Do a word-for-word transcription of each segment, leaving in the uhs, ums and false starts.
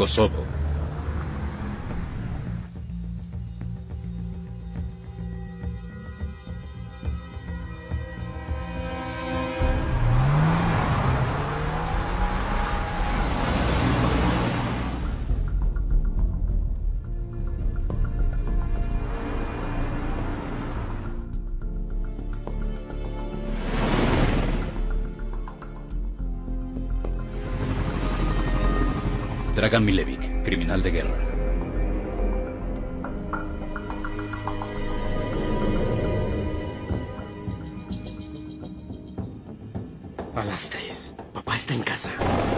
Kosovo. Dragan Milevic, criminal de guerra. A las tres. Papá está en casa.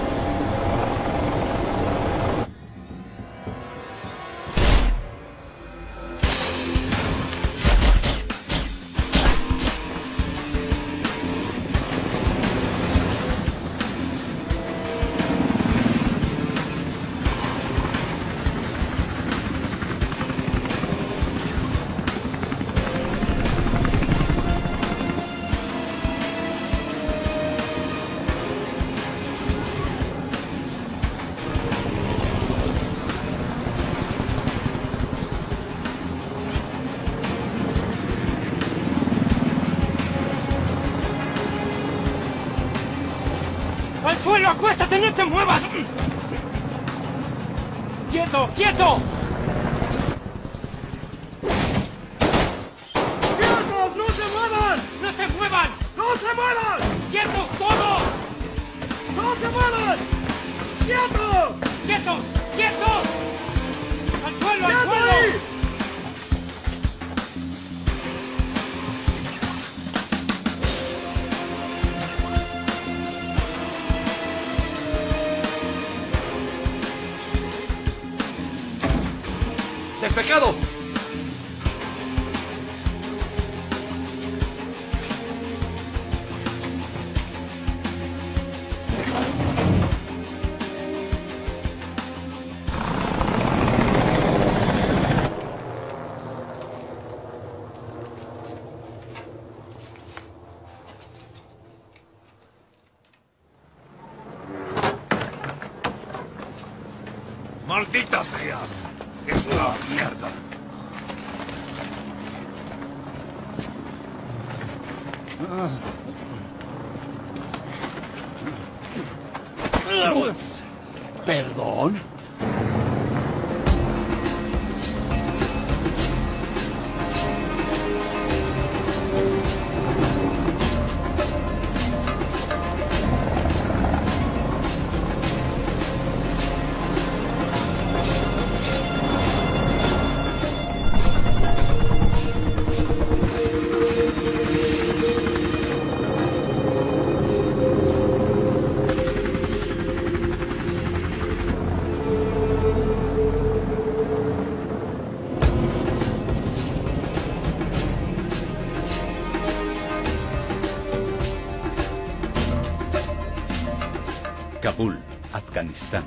¡Al suelo! ¡Acuéstate! ¡No te muevas! ¡Quieto! ¡Quieto! ¡Quietos! ¡No se muevan! ¡No se muevan! ¡No se muevan! ¡Quietos todos! ¡No se muevan! ¡Quietos! ¡Quietos! ¡Quietos! ¡Al suelo! ¡Al suelo! Ahí! ¡Despejado! ¡Maldita sea! ¡Es una mierda! ¿Perdón? Kabul, Afganistán.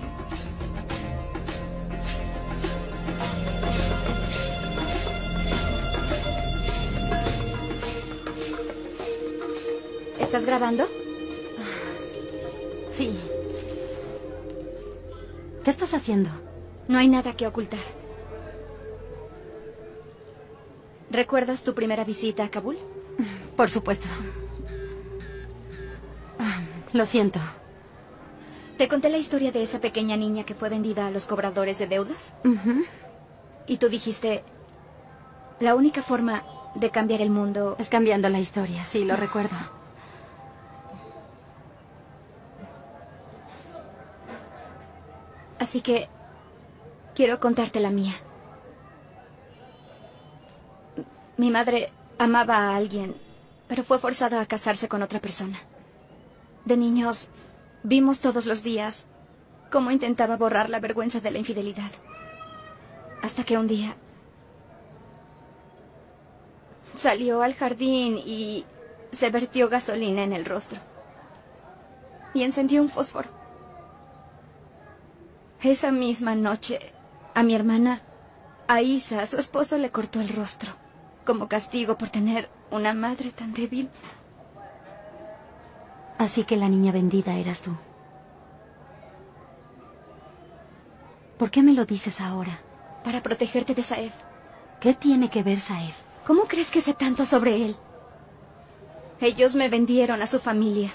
¿Estás grabando? Sí. ¿Qué estás haciendo? No hay nada que ocultar. ¿Recuerdas tu primera visita a Kabul? Por supuesto. Lo siento. Te conté la historia de esa pequeña niña que fue vendida a los cobradores de deudas. Uh-huh. Y tú dijiste, la única forma de cambiar el mundo... Es cambiando la historia, sí, lo recuerdo. Así que quiero contarte la mía. Mi madre amaba a alguien, pero fue forzada a casarse con otra persona. De niños, vimos todos los días cómo intentaba borrar la vergüenza de la infidelidad. Hasta que un día salió al jardín y se vertió gasolina en el rostro. Y encendió un fósforo. Esa misma noche, a mi hermana, a Isa, su esposo, le cortó el rostro, como castigo por tener una madre tan débil. Así que la niña vendida eras tú. ¿Por qué me lo dices ahora? Para protegerte de Saev. ¿Qué tiene que ver Saev? ¿Cómo crees que sé tanto sobre él? Ellos me vendieron a su familia.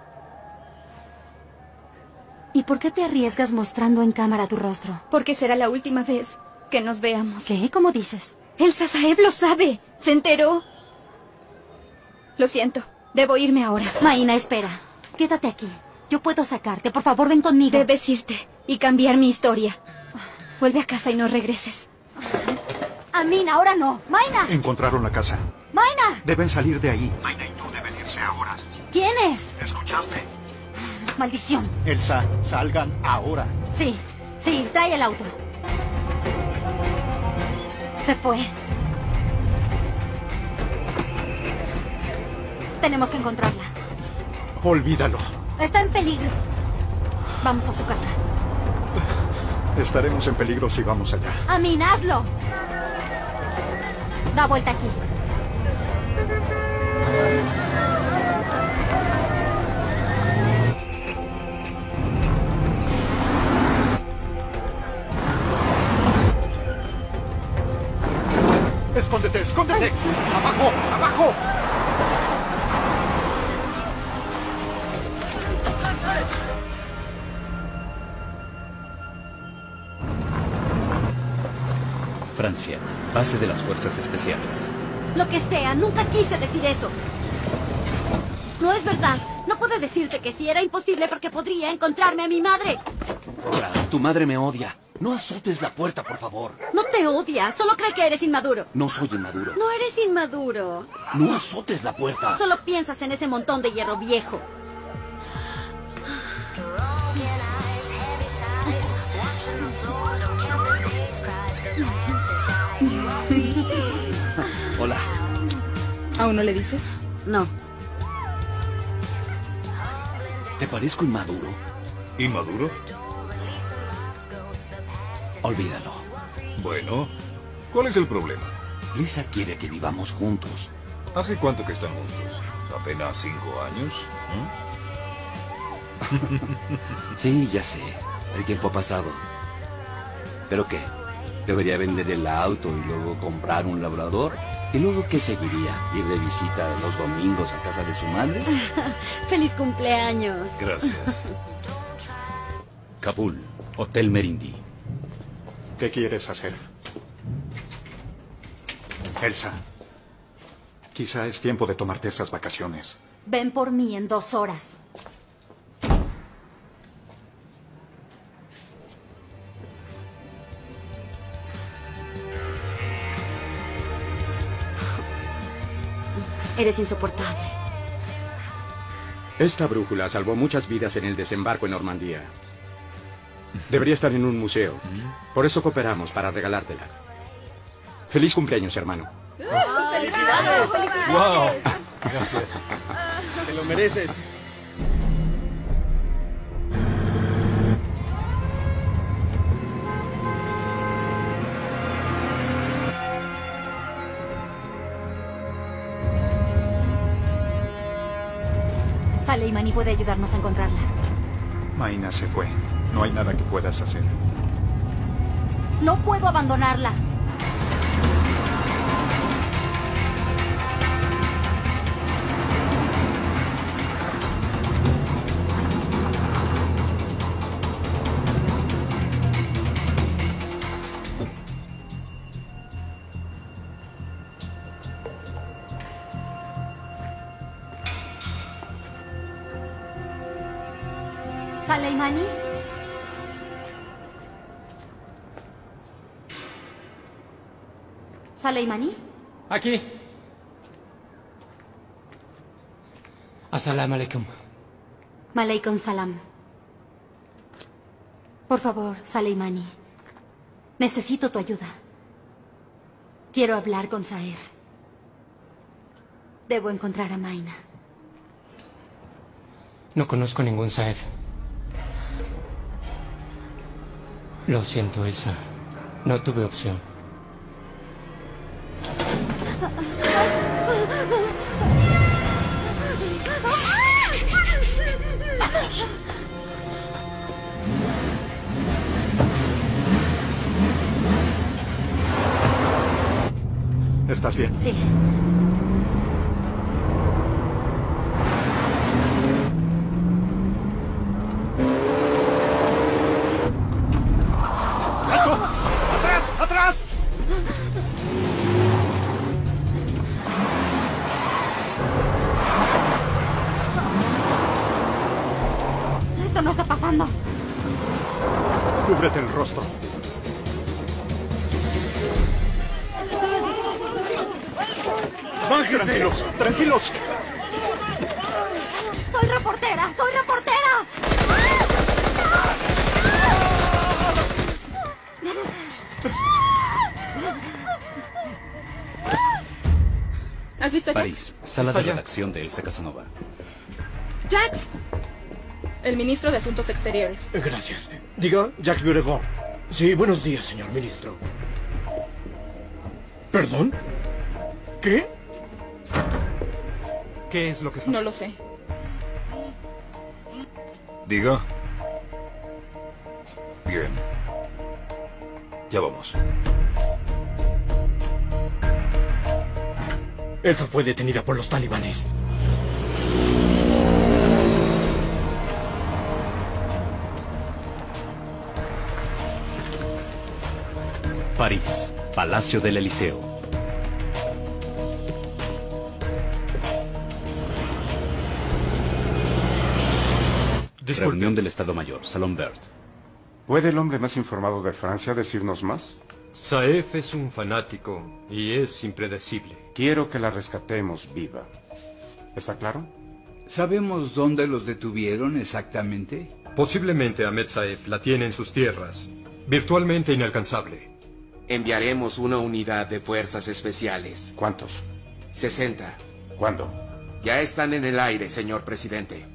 ¿Y por qué te arriesgas mostrando en cámara tu rostro? Porque será la última vez que nos veamos. ¿Qué? ¿Cómo dices? Elsa Saev lo sabe. ¿Se enteró? Lo siento. Debo irme ahora. Maina, espera. Quédate aquí. Yo puedo sacarte. Por favor, ven conmigo. Debes irte y cambiar mi historia. Vuelve a casa y no regreses. Amin, ahora no. Maina. Encontraron la casa. Maina. Deben salir de ahí. Maina y tú deben irse ahora. ¿Quién es? ¿Escuchaste? Maldición. Elsa, salgan ahora. Sí, sí, trae el auto. Se fue. Tenemos que encontrarla. Olvídalo. Está en peligro. Vamos a su casa. Estaremos en peligro si vamos allá. Amin, hazlo. Da vuelta aquí. ¡Escóndete, escóndete! ¡Abajo, abajo! Francia, base de las fuerzas especiales. Lo que sea, nunca quise decir eso. No es verdad. No puedo decirte que sí, era imposible porque podría encontrarme a mi madre. Claro, tu madre me odia. No azotes la puerta, por favor. No te odia, solo cree que eres inmaduro. No soy inmaduro. No eres inmaduro. No azotes la puerta. Solo piensas en ese montón de hierro viejo. Hola. ¿Aún no le dices? No. ¿Te parezco inmaduro? ¿Inmaduro? Olvídalo. Bueno, ¿cuál es el problema? Lisa quiere que vivamos juntos. ¿Hace cuánto que están juntos? ¿Apenas cinco años? ¿Mm? Sí, ya sé. El tiempo ha pasado. ¿Pero qué? ¿Debería vender el auto y luego comprar un labrador? ¿Y luego qué seguiría? ¿Ir de visita los domingos a casa de su madre? ¡Feliz cumpleaños! Gracias. Kabul, Hotel Merindí. ¿Qué quieres hacer? Elsa, quizá es tiempo de tomarte esas vacaciones. Ven por mí en dos horas. Eres insoportable. Esta brújula salvó muchas vidas en el desembarco en Normandía. Debería estar en un museo. Por eso cooperamos, para regalártela. Feliz cumpleaños, hermano. ¡Felicidades! ¡Wow! Gracias. Te lo mereces. Saleimani puede ayudarnos a encontrarla. Maina se fue. No hay nada que puedas hacer. No puedo abandonarla. ¿Saleimani? ¿Saleimani? Aquí. Assalamu alaikum. Maleikum salam. Por favor, Saleimani. Necesito tu ayuda. Quiero hablar con Saev. Debo encontrar a Maina. No conozco ningún Saev. Lo siento, Elsa. No tuve opción. ¿Estás bien? Sí. ¡Alto! ¡Atrás! ¡Atrás! Esto no está pasando. Cúbrete el rostro. ¡Bájese! Tranquilos, tranquilos. ¡Soy reportera! ¡Soy reportera! ¿Has visto a Jax? París, sala de redacción de Elsa Casanova. ¡Jax! El ministro de Asuntos Exteriores. Gracias. Diga, Jacques Buregon. Sí, buenos días, señor ministro. ¿Perdón? ¿Qué? ¿Qué es lo que pasa? No lo sé. Diga. Bien. Ya vamos. Elsa fue detenida por los talibanes. París, Palacio del Eliseo. Disculpe. Reunión del Estado Mayor, Salón Vert. ¿Puede el hombre más informado de Francia decirnos más? Saef es un fanático y es impredecible. Quiero que la rescatemos viva. ¿Está claro? ¿Sabemos dónde los detuvieron exactamente? Posiblemente Ahmed Saef la tiene en sus tierras, virtualmente inalcanzable. Enviaremos una unidad de fuerzas especiales. ¿Cuántos? sesenta. ¿Cuándo? Ya están en el aire, señor presidente.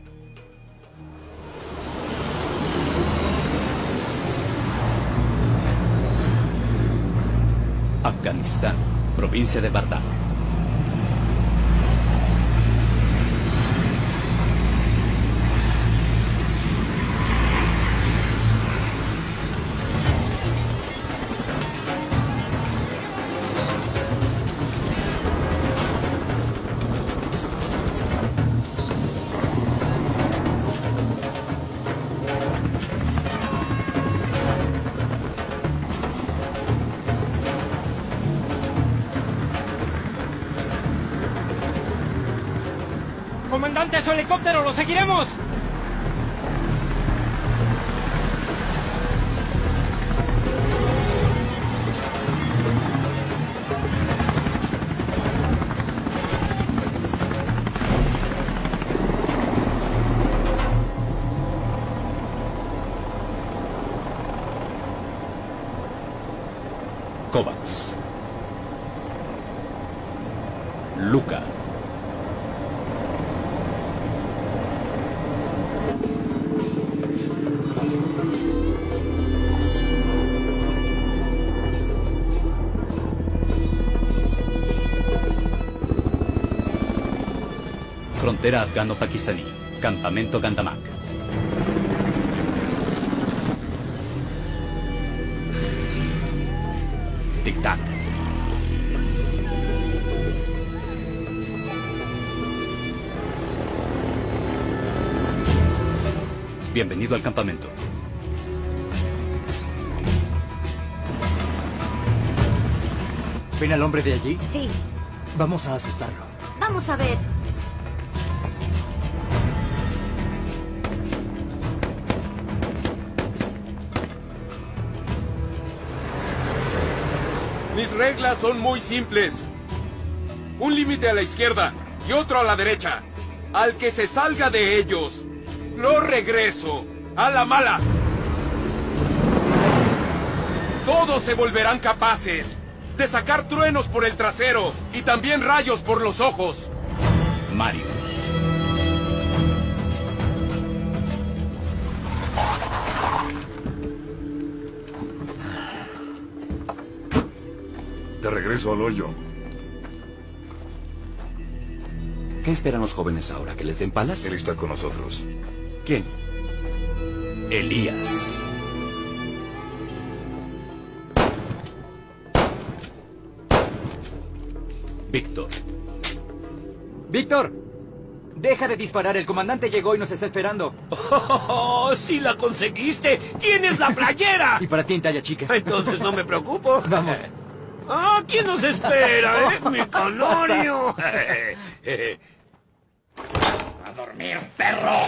Afganistán, provincia de Bardak. ¡Comandante, su helicóptero! ¡Lo seguiremos! Kovacs. Luka. Frontera afgano-pakistaní. Campamento Gandamak. Tic-tac. Bienvenido al campamento. ¿Ven al hombre de allí? Sí. Vamos a asustarlo. Vamos a ver. Mis reglas son muy simples. Un límite a la izquierda y otro a la derecha. Al que se salga de ellos, lo regreso a la mala. Todos se volverán capaces de sacar truenos por el trasero y también rayos por los ojos. Marius. De regreso al hoyo. ¿Qué esperan los jóvenes ahora? ¿Que les den palas? Él está con nosotros. ¿Quién? Elías. Víctor. ¡Víctor! Deja de disparar, el comandante llegó y nos está esperando. ¡Oh, sí la conseguiste! ¡Tienes la playera! Y para ti en talla chica. Entonces no me preocupo. Vamos. ¡Ah, quién nos espera, eh! ¡Mi canorio! ¡A dormir, perro!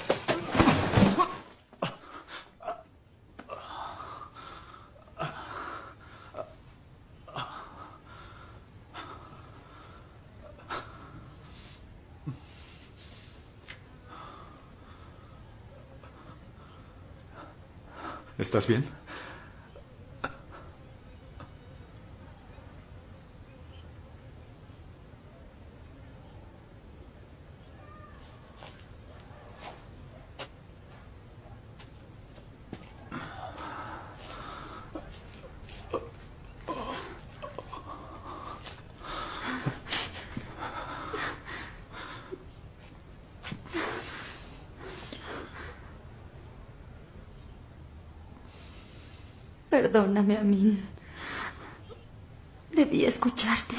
¿Estás bien? Perdóname, Amin. Debí escucharte.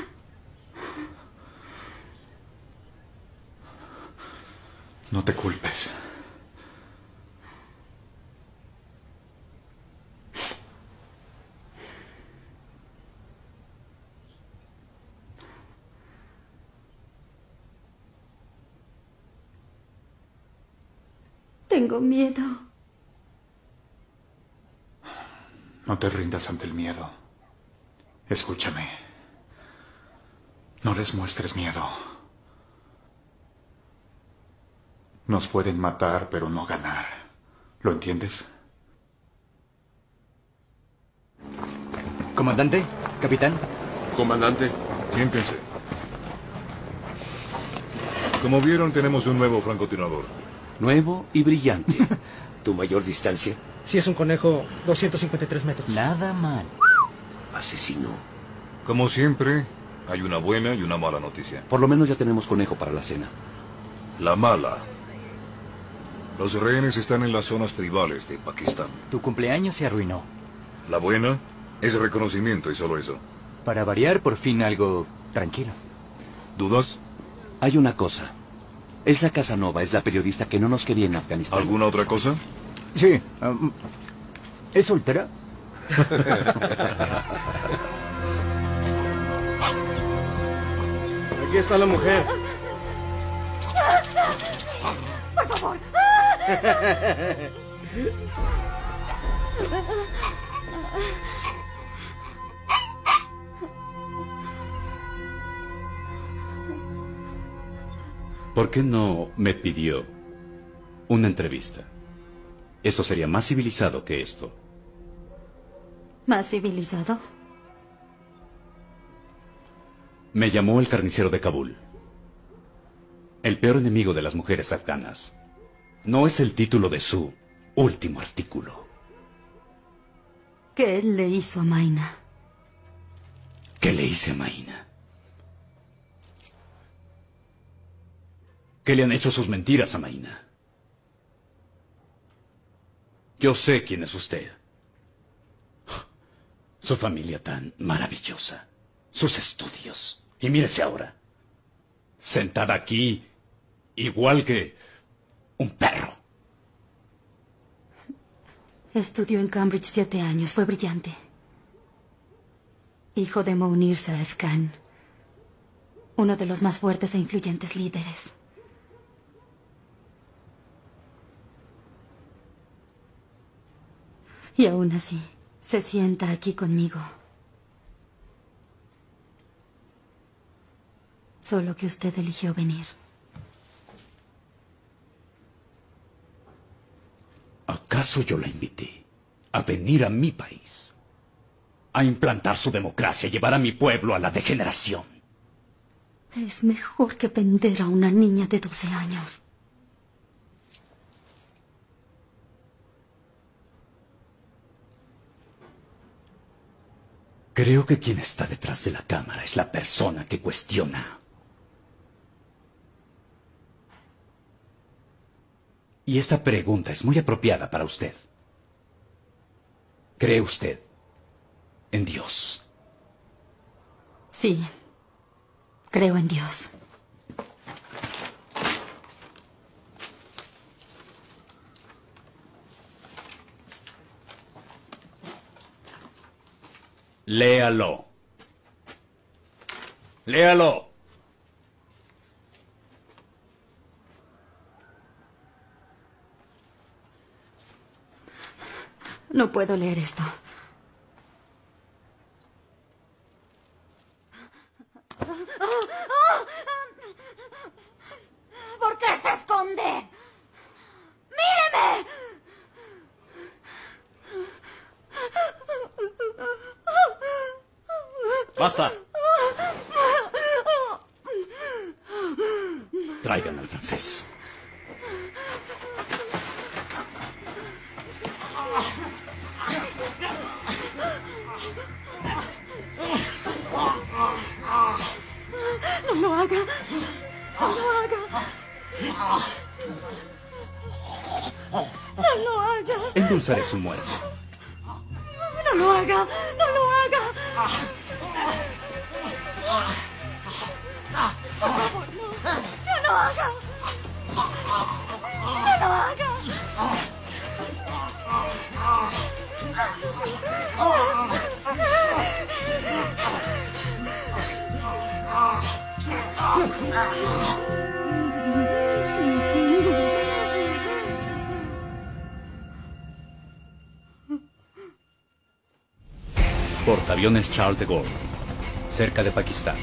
No te culpes. Tengo miedo. No te rindas ante el miedo. Escúchame. No les muestres miedo. Nos pueden matar, pero no ganar. ¿Lo entiendes? ¿Comandante? ¿Capitán? Comandante. Siéntense. Como vieron, tenemos un nuevo francotirador. Nuevo y brillante. ¿Tu mayor distancia? Si es un conejo, doscientos cincuenta y tres metros. Nada mal. Asesino. Como siempre, hay una buena y una mala noticia. Por lo menos ya tenemos conejo para la cena. La mala. Los rehenes están en las zonas tribales de Pakistán. Tu cumpleaños se arruinó. La buena es reconocimiento y solo eso. Para variar, por fin algo tranquilo. ¿Dudas? Hay una cosa. Elsa Casanova es la periodista que no nos quería en Afganistán. ¿Alguna otra cosa? Sí. Um, ¿Es soltera? Aquí está la mujer. ¡Por favor! ¿Por qué no me pidió una entrevista? Eso sería más civilizado que esto. ¿Más civilizado? Me llamó el carnicero de Kabul. El peor enemigo de las mujeres afganas. No es el título de su último artículo. ¿Qué le hizo a Maina? ¿Qué le hice a Maina? ¿Qué le han hecho sus mentiras a Maina? Yo sé quién es usted. Su familia tan maravillosa. Sus estudios. Y mírese ahora. Sentada aquí, igual que un perro. Estudió en Cambridge siete años. Fue brillante. Hijo de Mounir Saef Khan. Uno de los más fuertes e influyentes líderes. Y aún así, se sienta aquí conmigo. Solo que usted eligió venir. ¿Acaso yo la invité a venir a mi país? A implantar su democracia, llevar a mi pueblo a la degeneración. Es mejor que vender a una niña de doce años. Creo que quien está detrás de la cámara es la persona que cuestiona. Y esta pregunta es muy apropiada para usted. ¿Cree usted en Dios? Sí. Creo en Dios. Léalo. Léalo. No puedo leer esto. ¿Por qué se esconde? ¡Míreme! ¡Basta! Traigan al francés. No lo haga. No lo haga. No lo haga. Endulzaré su muerte. No lo haga. No lo haga. Por favor, no. No lo haga. No lo haga. Portaaviones Charles de Gaulle, cerca de Pakistán.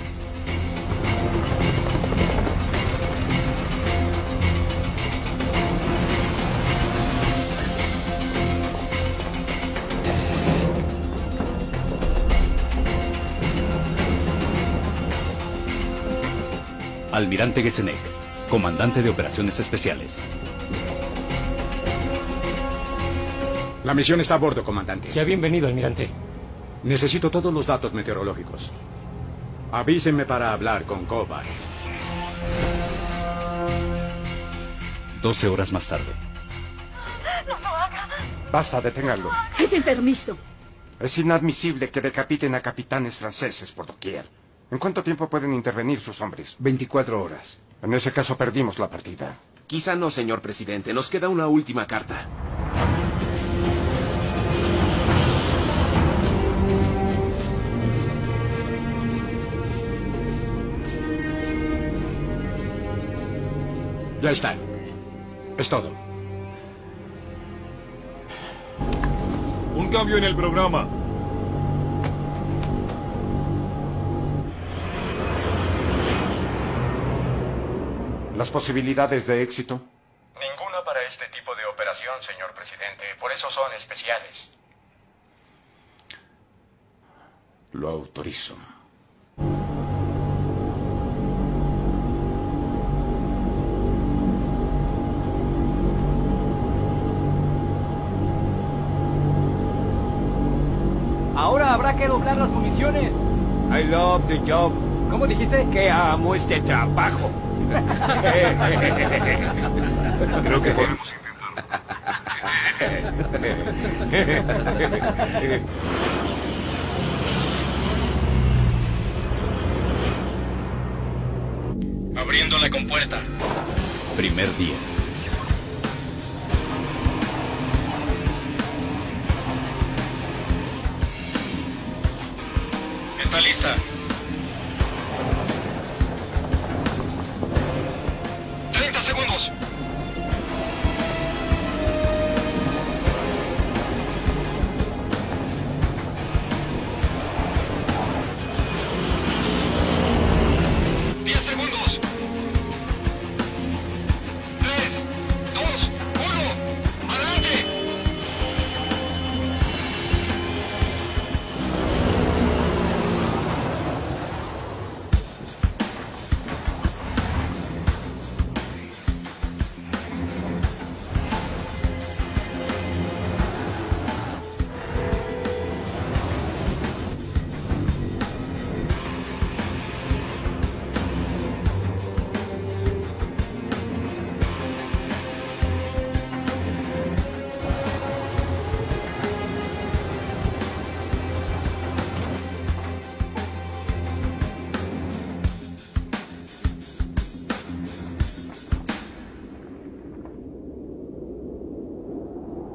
Almirante Gesenek, comandante de operaciones especiales. La misión está a bordo, comandante. Sea bienvenido, almirante. Necesito todos los datos meteorológicos. Avísenme para hablar con Kovacs. Doce horas más tarde. No lo haga. Basta, deténganlo. Es enfermizo. Es inadmisible que decapiten a capitanes franceses por doquier. ¿En cuánto tiempo pueden intervenir sus hombres? veinticuatro horas. En ese caso perdimos la partida. Quizá no, señor presidente. Nos queda una última carta. Ya está. Es todo. Un cambio en el programa. ¿Las posibilidades de éxito? Ninguna para este tipo de operación, señor presidente. Por eso son especiales. Lo autorizo. Ahora habrá que doblar las municiones. I love the job. ¿Cómo dijiste? Que amo este trabajo. Creo que podemos intentarlo. Abriendo la compuerta. Primer día. Está lista. treinta segundos. diez segundos. tres, dos, uno. ¡Adelante!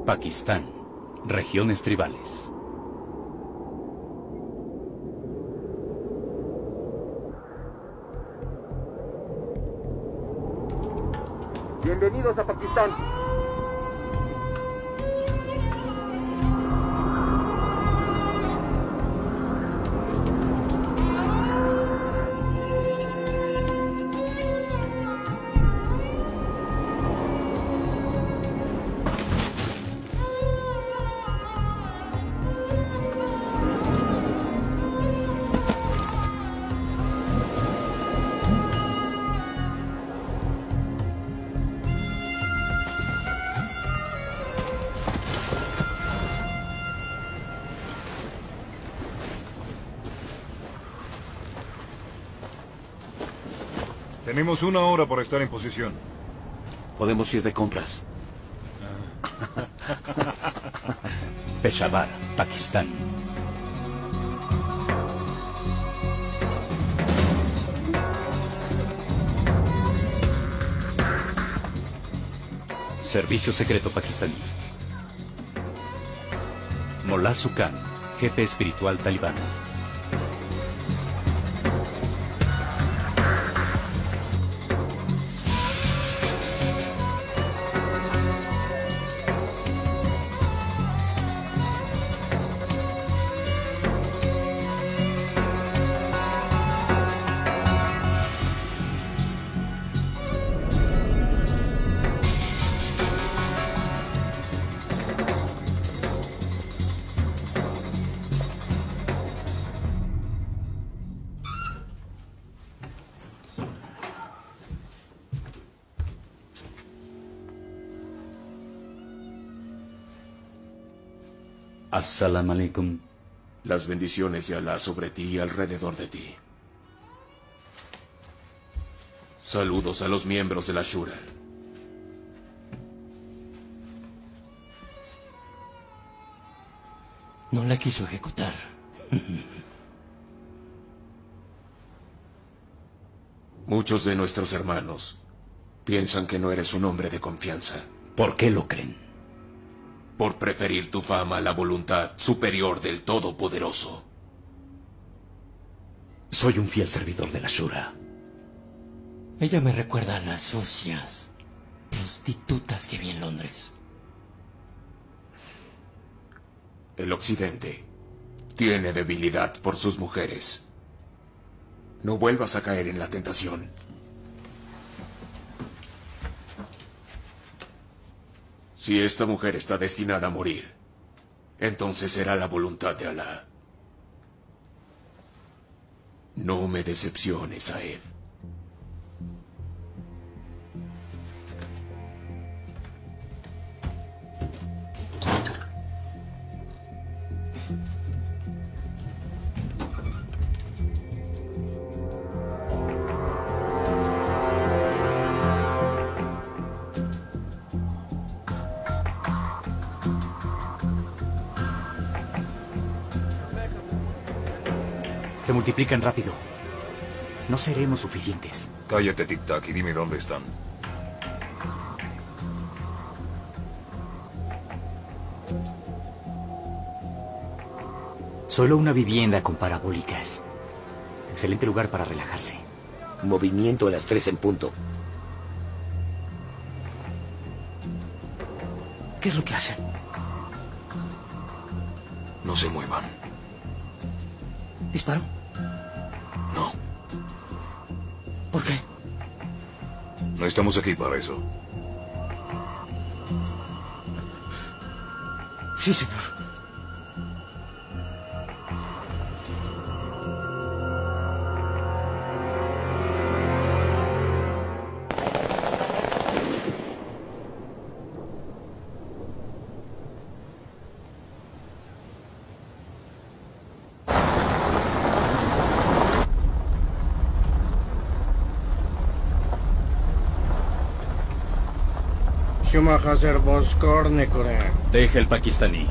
Pakistán. Regiones tribales. Bienvenidos a Pakistán. Tenemos una hora para estar en posición. Podemos ir de compras. Peshawar, Pakistán. Servicio secreto pakistaní. Mullah Sukan, jefe espiritual talibán. Assalamu alaikum. Las bendiciones de Alá sobre ti y alrededor de ti. Saludos a los miembros de la Shura. No la quiso ejecutar. Muchos de nuestros hermanos piensan que no eres un hombre de confianza. ¿Por qué lo creen? Por preferir tu fama a la voluntad superior del Todopoderoso. Soy un fiel servidor de la Shura. Ella me recuerda a las sucias prostitutas que vi en Londres. El Occidente tiene debilidad por sus mujeres. No vuelvas a caer en la tentación. Si esta mujer está destinada a morir, entonces será la voluntad de Alá. No me decepciones, Saeb. Se multiplican rápido. No seremos suficientes. Cállate, Tic Tac, y dime dónde están. Solo una vivienda con parabólicas. Excelente lugar para relajarse. Movimiento a las tres en punto. ¿Qué es lo que hacen? No se muevan. ¿Disparo? No. ¿Por qué? No estamos aquí para eso. Sí, señor. Deja el pakistaní.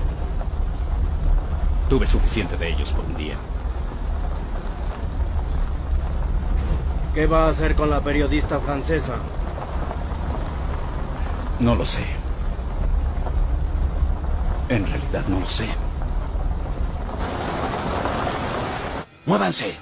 Tuve suficiente de ellos por un día. ¿Qué va a hacer con la periodista francesa? No lo sé. En realidad no lo sé. ¡Muévanse!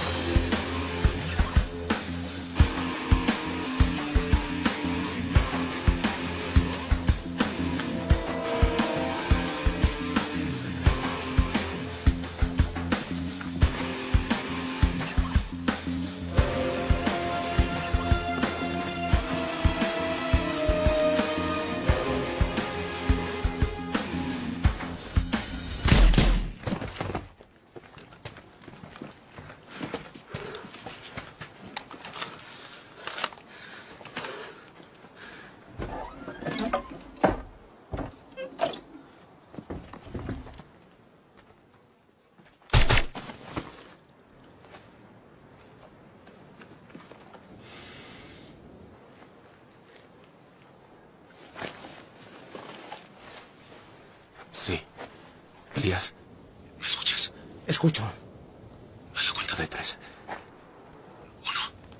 Sí. Elías. ¿Me escuchas? Escucho. A la cuenta de tres. Uno.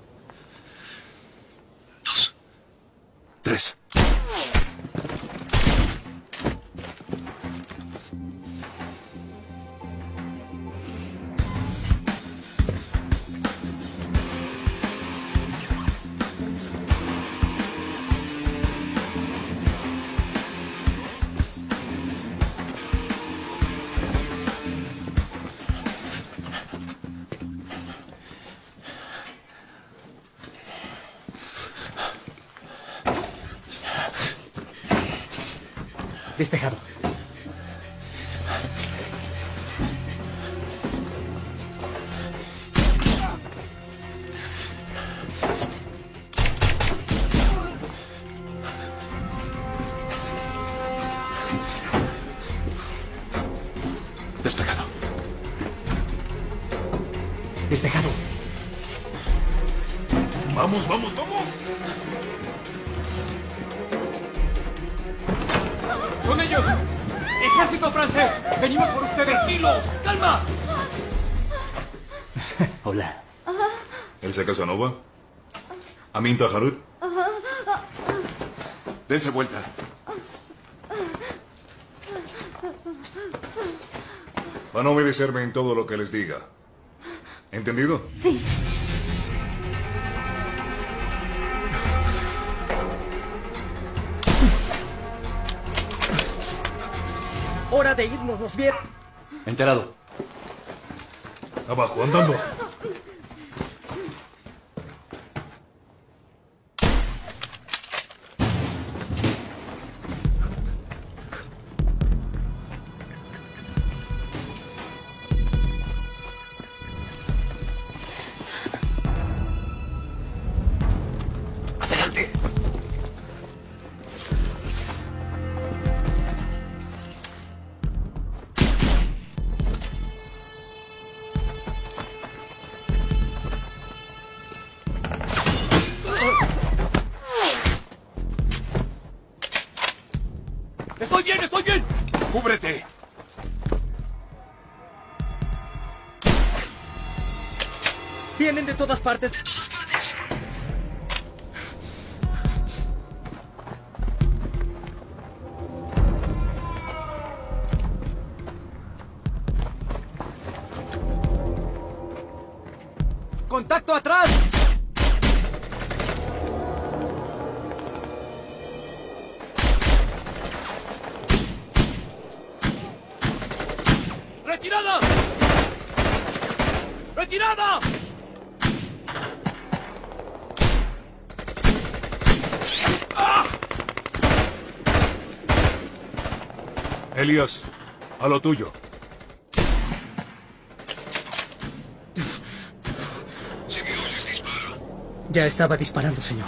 Dos. Tres. Despejado. Despejado. Despejado. Vamos, vamos, vamos. ¡Son ellos! ¡Ejército francés! ¡Venimos por ustedes! ¡Kilos! ¡Calma! Hola. Elsa Casanova. Aminta Harut. Dense vuelta. Van a obedecerme en todo lo que les diga. ¿Entendido? Sí. ¡Hora de irnos! ¡Nos vieron! Enterado. Abajo, andando. Adelante. ¡Estoy bien! ¡Estoy bien! ¡Cúbrete! Vienen de todas partes. ¡Contacto atrás! ¡Retirada! ¡Retirada! ¡Ah! Elías, a lo tuyo. Si me oyes, dispara. Ya estaba disparando, señor.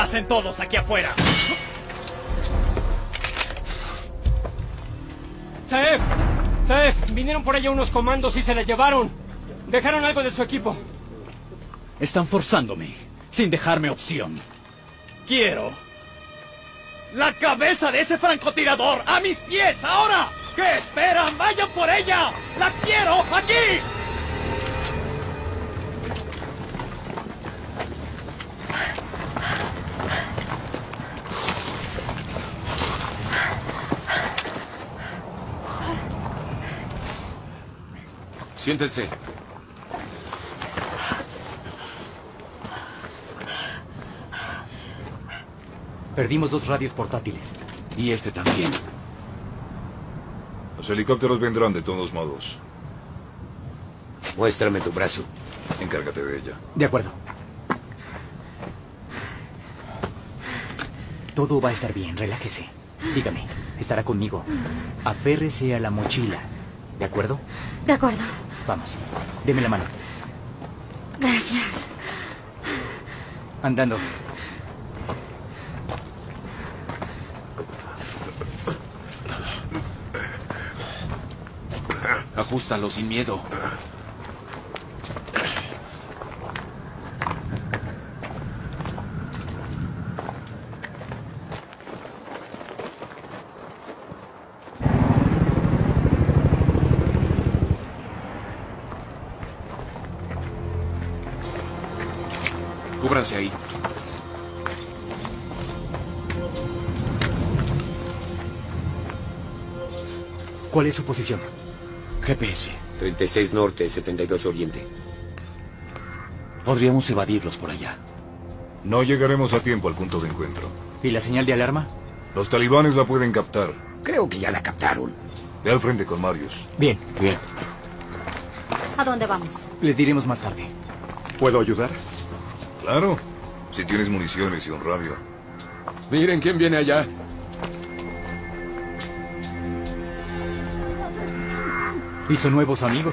hacen todos aquí afuera? Saef, Saef, vinieron por ella unos comandos y se la llevaron. Dejaron algo de su equipo. Están forzándome, sin dejarme opción. Quiero ¡la cabeza de ese francotirador! ¡A mis pies, ahora! ¿Qué esperan? ¡Vayan por ella! ¡La quiero aquí! Siéntense. Perdimos dos radios portátiles. Y este también. Los helicópteros vendrán de todos modos. Muéstrame tu brazo. Encárgate de ella. De acuerdo. Todo va a estar bien, relájese. Sígame, estará conmigo. Aférrese a la mochila. ¿De acuerdo? De acuerdo. Vamos, deme la mano. Gracias. Andando. Ajústalo sin miedo. Cúbranse ahí. ¿Cuál es su posición? G P S. treinta y seis norte, setenta y dos oriente. Podríamos evadirlos por allá. No llegaremos a tiempo al punto de encuentro. ¿Y la señal de alarma? Los talibanes la pueden captar. Creo que ya la captaron. Ve al frente con Marius. Bien. Bien. ¿A dónde vamos? Les diremos más tarde. ¿Puedo ayudar? Claro. Si tienes municiones y un radio. Miren quién viene allá. ¿Hizo nuevos amigos?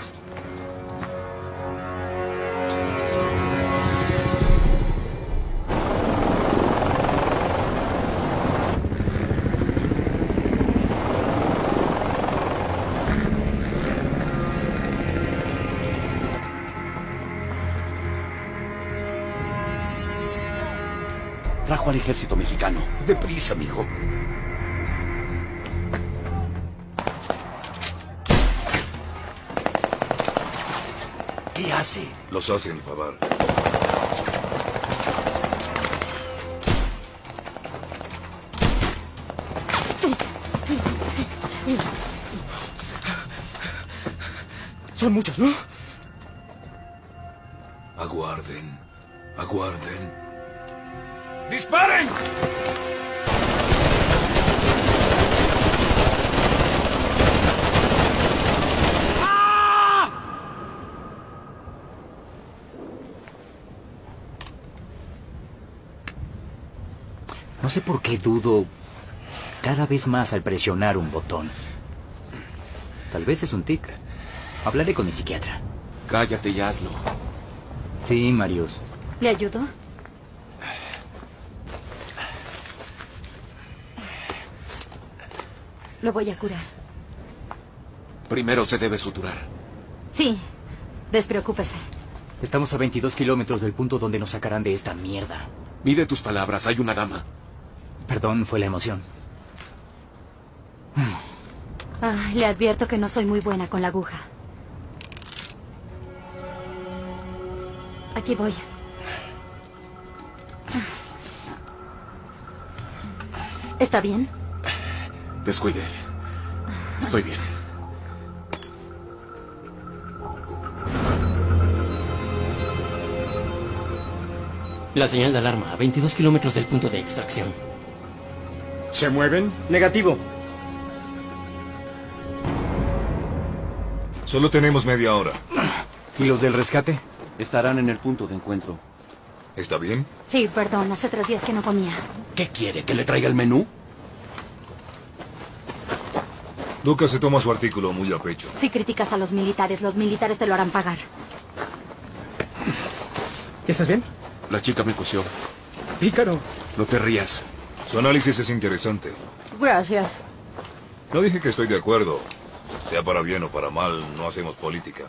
Trajo al ejército mexicano. Deprisa, mijo. ¿Qué hace? Los hace enfadar. Son muchos, ¿no? Aguarden. Aguarden. ¡Disparen! No sé por qué dudo cada vez más al presionar un botón. Tal vez es un tic. Hablaré con mi psiquiatra. Cállate y hazlo. Sí, Marius. ¿Le ayudo? Lo voy a curar. Primero se debe suturar. Sí, despreocúpese. Estamos a veintidós kilómetros del punto donde nos sacarán de esta mierda. Mide tus palabras, hay una dama. Perdón, fue la emoción. Ah, le advierto que no soy muy buena con la aguja. Aquí voy. ¿Está bien? Descuide. Estoy bien. La señal de alarma a veintidós kilómetros del punto de extracción. ¿Se mueven? Negativo. Solo tenemos media hora. ¿Y los del rescate? Estarán en el punto de encuentro. ¿Está bien? Sí, perdón, hace tres días que no comía. ¿Qué quiere? ¿Que le traiga el menú? Lucas se toma su artículo muy a pecho. Si criticas a los militares, los militares te lo harán pagar. ¿Estás bien? La chica me cosió. Pícaro. No te rías. Su análisis es interesante. Gracias. No dije que estoy de acuerdo. Sea para bien o para mal, no hacemos política.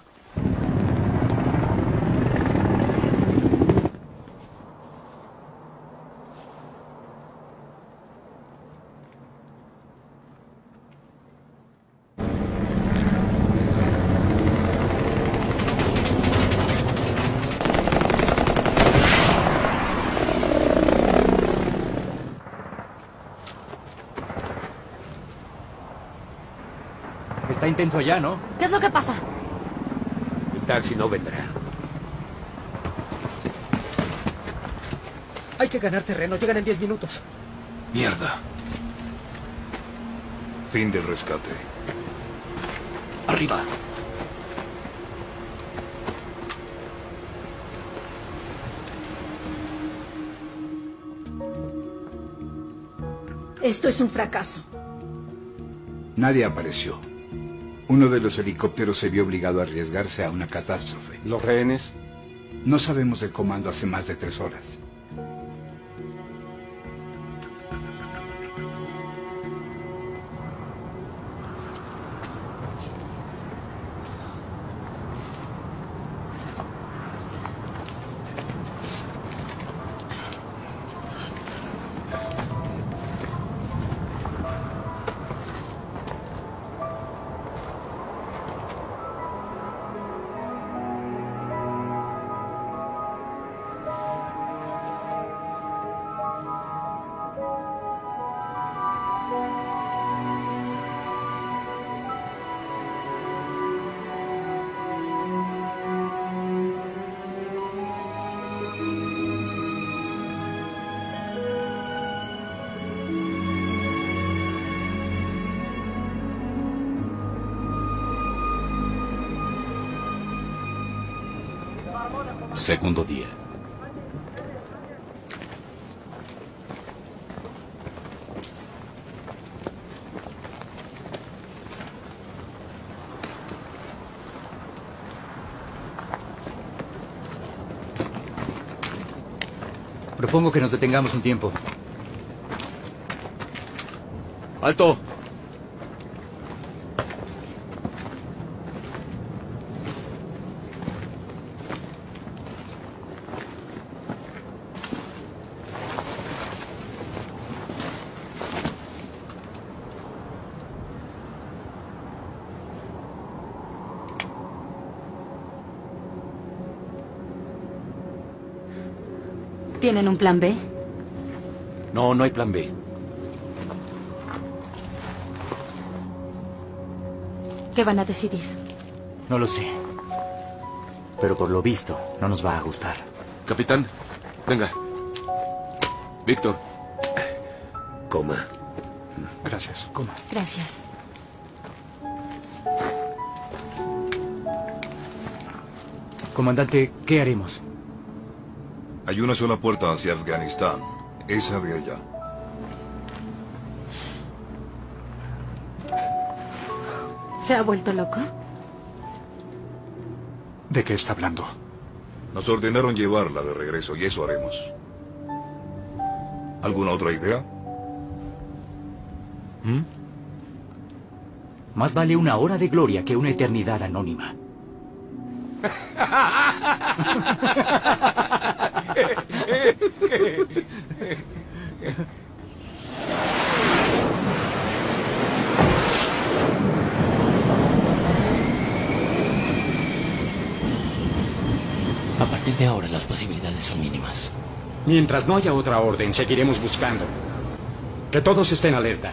Está intenso allá, ¿no? ¿Qué es lo que pasa? El taxi no vendrá. Hay que ganar terreno. Llegan en diez minutos. Mierda. Fin del rescate. Arriba. Esto es un fracaso. Nadie apareció. Uno de los helicópteros se vio obligado a arriesgarse a una catástrofe. ¿Los rehenes? No sabemos del comando hace más de tres horas. Segundo día. Propongo que nos detengamos un tiempo. ¡Alto! ¿Tienen un plan B? No, no hay plan B. ¿Qué van a decidir? No lo sé. Pero por lo visto, no nos va a gustar. Capitán, venga. Víctor. Coma. Gracias. Coma. Gracias. Comandante, ¿qué haremos? Hay una sola puerta hacia Afganistán. Esa de allá. ¿Se ha vuelto loco? ¿De qué está hablando? Nos ordenaron llevarla de regreso y eso haremos. ¿Alguna otra idea? ¿Mm? Más vale una hora de gloria que una eternidad anónima. A partir de ahora las posibilidades son mínimas. Mientras no haya otra orden, seguiremos buscando. Que todos estén alerta.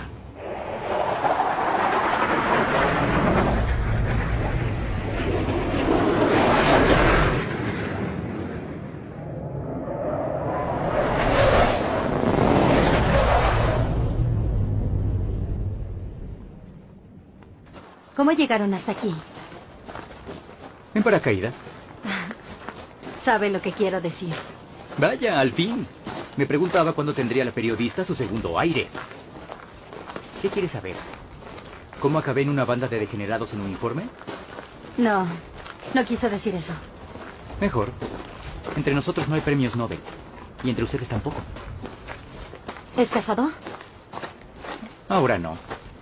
¿Cómo llegaron hasta aquí? ¿En paracaídas? Sabe lo que quiero decir. Vaya, al fin. Me preguntaba cuándo tendría la periodista su segundo aire. ¿Qué quiere saber? ¿Cómo acabé en una banda de degenerados en uniforme? No, no quiso decir eso. Mejor. Entre nosotros no hay premios Nobel. Y entre ustedes tampoco. ¿Es casado? Ahora no.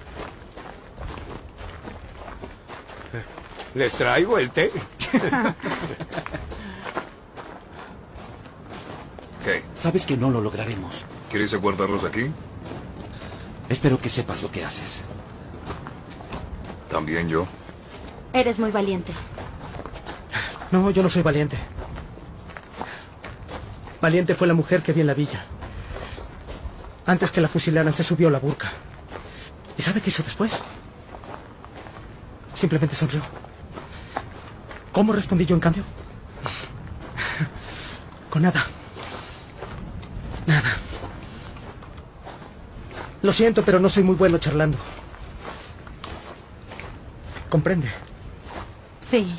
¿Les traigo el té? ¿Qué? Sabes que no lo lograremos. ¿Quieres aguardarlos aquí? Espero que sepas lo que haces. También yo. Eres muy valiente. No, yo no soy valiente. Valiente fue la mujer que vi en la villa. Antes que la fusilaran, se subió la burka. ¿Y sabe qué hizo después? Simplemente sonrió. ¿Cómo respondí yo, en cambio? Con nada. Nada. Lo siento, pero no soy muy bueno charlando. ¿Comprende? Sí.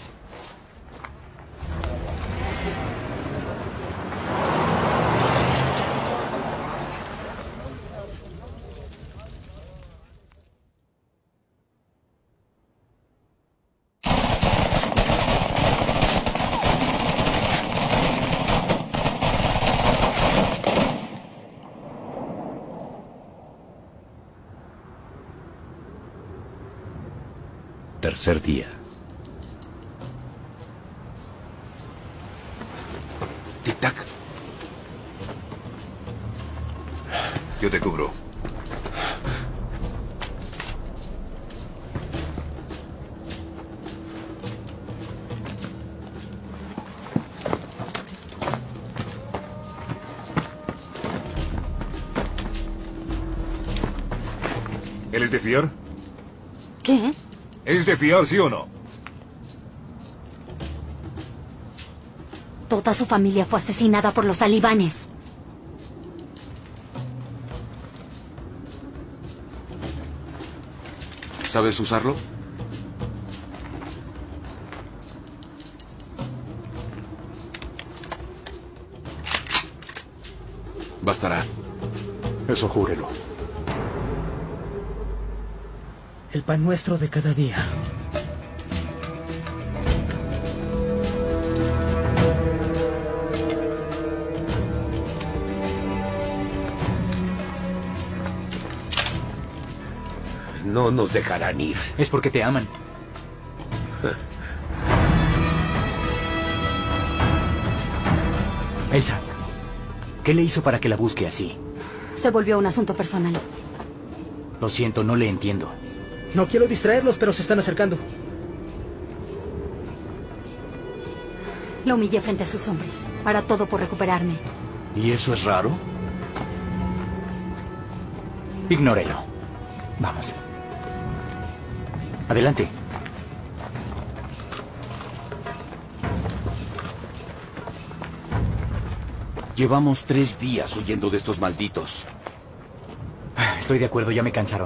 Tercer día. Tic-tac. Yo te cubro. ¿Él es de fiar? ¿Qué? ¿Es de fiar, sí o no? Toda su familia fue asesinada por los talibanes. ¿Sabes usarlo? Bastará. Eso júrelo. El pan nuestro de cada día. No nos dejarán ir. Es porque te aman. Elsa, ¿qué le hizo para que la busque así? Se volvió un asunto personal. Lo siento, no le entiendo. No quiero distraerlos, pero se están acercando. Lo humillé frente a sus hombres. Hará todo por recuperarme. ¿Y eso es raro? Ignórelo. Vamos. Adelante. Llevamos tres días huyendo de estos malditos. Estoy de acuerdo, ya me cansaron.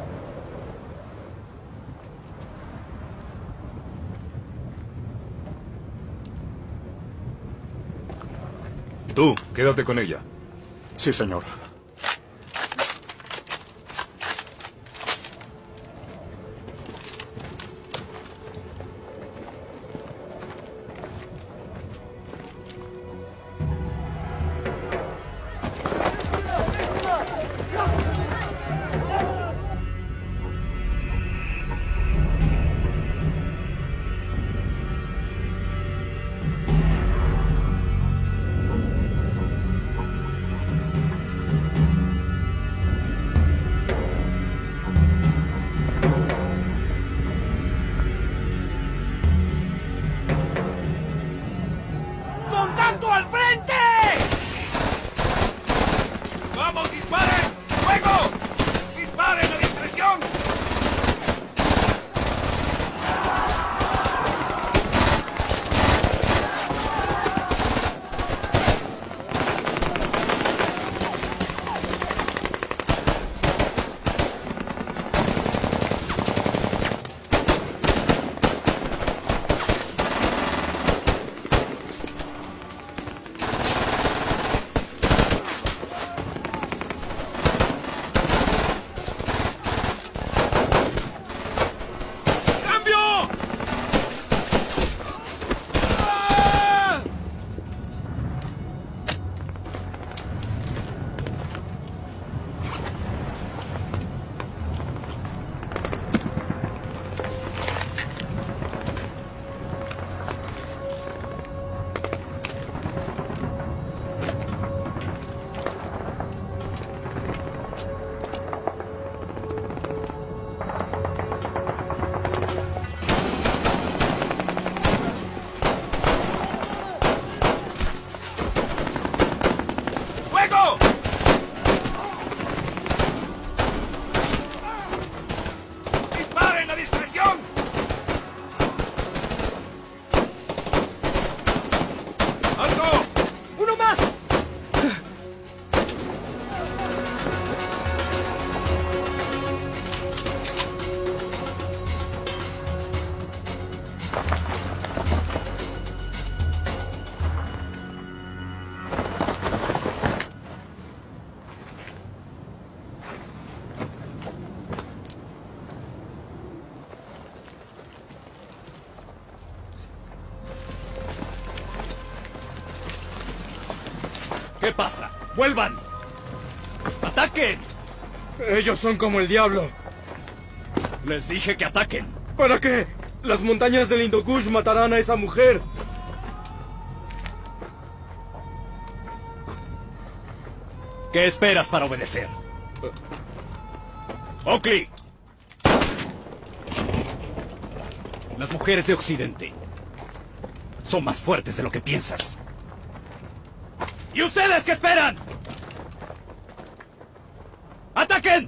Tú, quédate con ella. Sí, señor. ¡Contacto al frente! ¡Vamos, disparen! ¡Fuego! ¡Disparen a discreción! ¡Alto! ¡Uno más! ¿Qué pasa? ¡Vuelvan! ¡Ataquen! Ellos son como el diablo. Les dije que ataquen. ¿Para qué? Las montañas del Hindu Kush matarán a esa mujer. ¿Qué esperas para obedecer? Oakley. Las mujeres de Occidente son más fuertes de lo que piensas. ¿Y ustedes qué esperan? ¡Ataquen!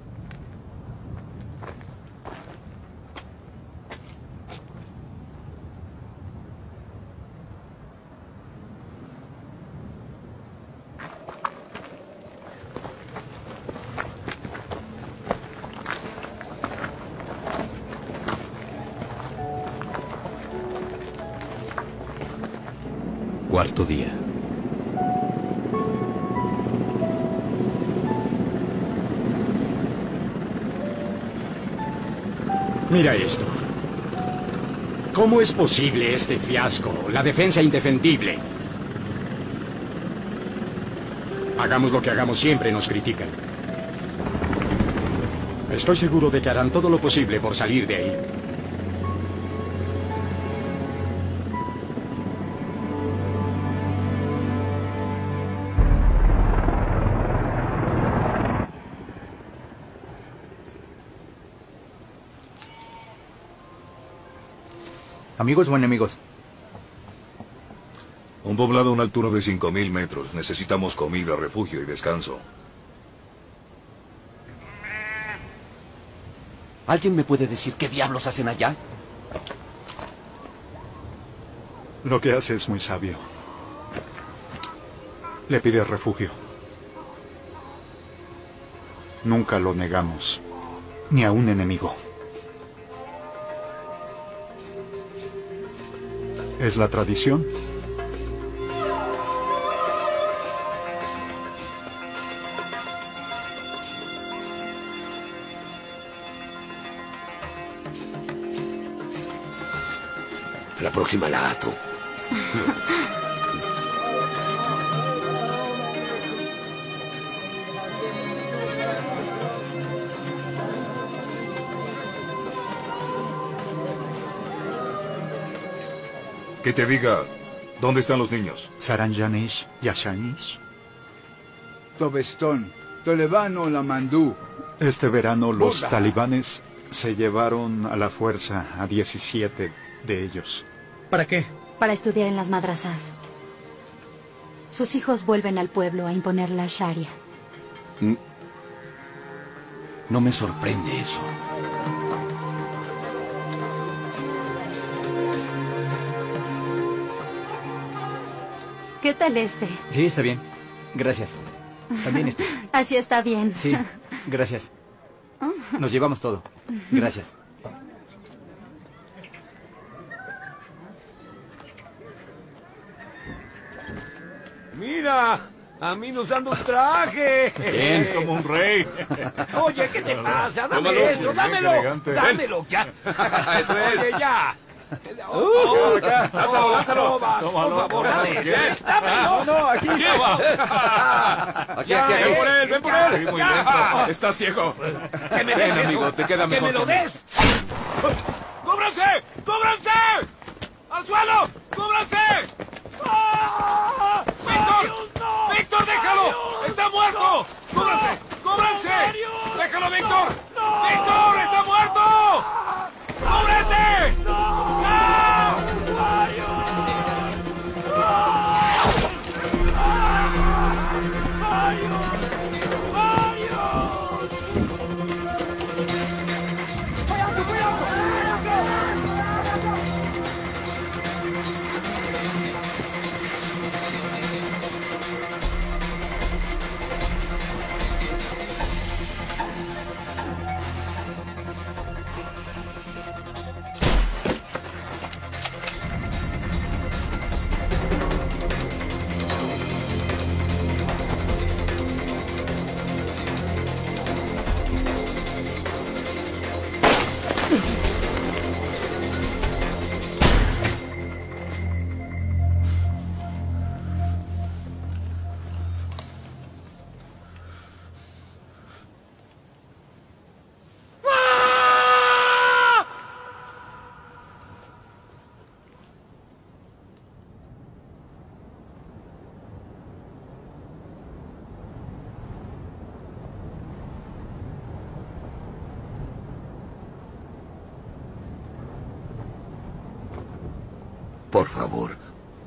Cuarto día. Mira esto. ¿Cómo es posible este fiasco? La defensa indefendible. Hagamos lo que hagamos siempre, nos critican. Estoy seguro de que harán todo lo posible por salir de ahí. ¿Amigos o enemigos? Un poblado a una altura de cinco mil metros. Necesitamos comida, refugio y descanso. ¿Alguien me puede decir qué diablos hacen allá? Lo que hace es muy sabio. Le pide refugio. Nunca lo negamos, ni a un enemigo. Es la tradición. A la próxima la ato. Que te diga, ¿dónde están los niños? Saranjanish, Yashanish. Tobestón, Tolevano, Lamandú. Este verano los Buda. talibanes se llevaron a la fuerza a diecisiete de ellos. ¿Para qué? Para estudiar en las madrasas. Sus hijos vuelven al pueblo a imponer la Sharia. No me sorprende eso. ¿Qué tal este? Sí, está bien. Gracias. También este. Así está bien. Sí, gracias. Nos llevamos todo. Gracias. ¡Mira! ¡A mí nos dando un traje! Bien, como un rey. Oye, ¿qué te pasa? ¡Dame Tómalo, eso! sí, ¡Dámelo! qué elegante. ¡Dámelo ya! Eso es. Oye, ya. Uh, Oh, acá. lánzalo, lánzalo. Tómalo, Max, tómalo, por favor, tómalo. dame. ¿Qué? ¡Dámelo! No, no, aquí. Aquí, Aquí, aquí, aquí. ven por él, ven por él. Sí, muy Ya. lento. Está ciego. ¡Que me Ven, des eso! amigo, te queda ¡Que mejor me lo conmigo. des! ¡Cúbranse! ¡Cúbranse! ¡Al suelo! ¡Cúbranse! ¡Ah! ¡Víctor! ¡Víctor, déjalo! ¡Está muerto! ¡Cúbranse! ¡Cúbranse! ¡Déjalo, Víctor! ¡Víctor, está muerto! ¡Cúbrete! ¡Ah!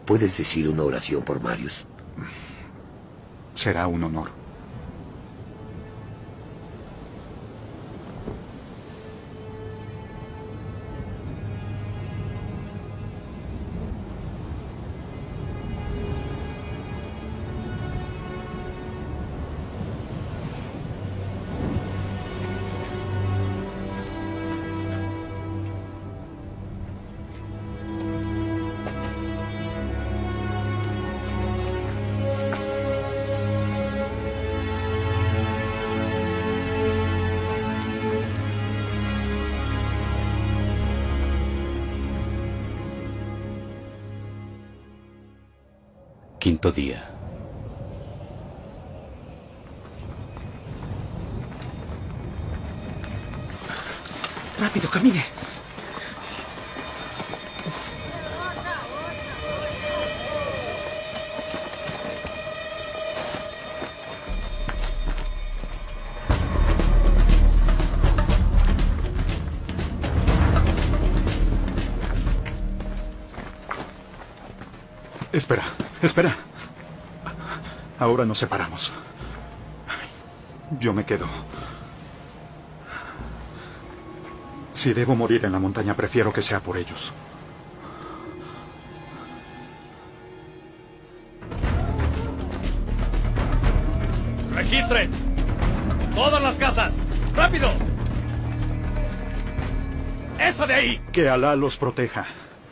¿Puedes decir una oración por Marius? Será un honor. Quinto día. Rápido, camine. Espera, espera. Ahora nos separamos. Yo me quedo. Si debo morir en la montaña, prefiero que sea por ellos. ¡Registren! ¡Todas las casas! ¡Rápido! ¡Esa de ahí! Que Alá los proteja.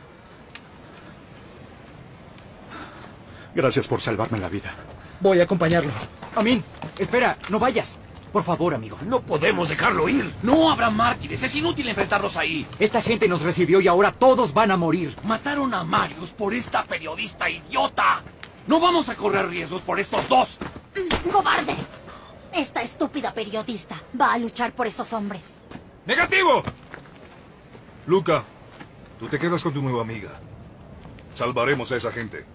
Gracias por salvarme la vida. Voy a acompañarlo. Amin, espera, no vayas. Por favor, amigo. No podemos dejarlo ir. No habrá mártires. Es inútil enfrentarlos ahí. Esta gente nos recibió y ahora todos van a morir. Mataron a Marius por esta periodista idiota. No vamos a correr riesgos por estos dos. ¡Cobarde! Esta estúpida periodista va a luchar por esos hombres. ¡Negativo! Luca, tú te quedas con tu nueva amiga. Salvaremos a esa gente.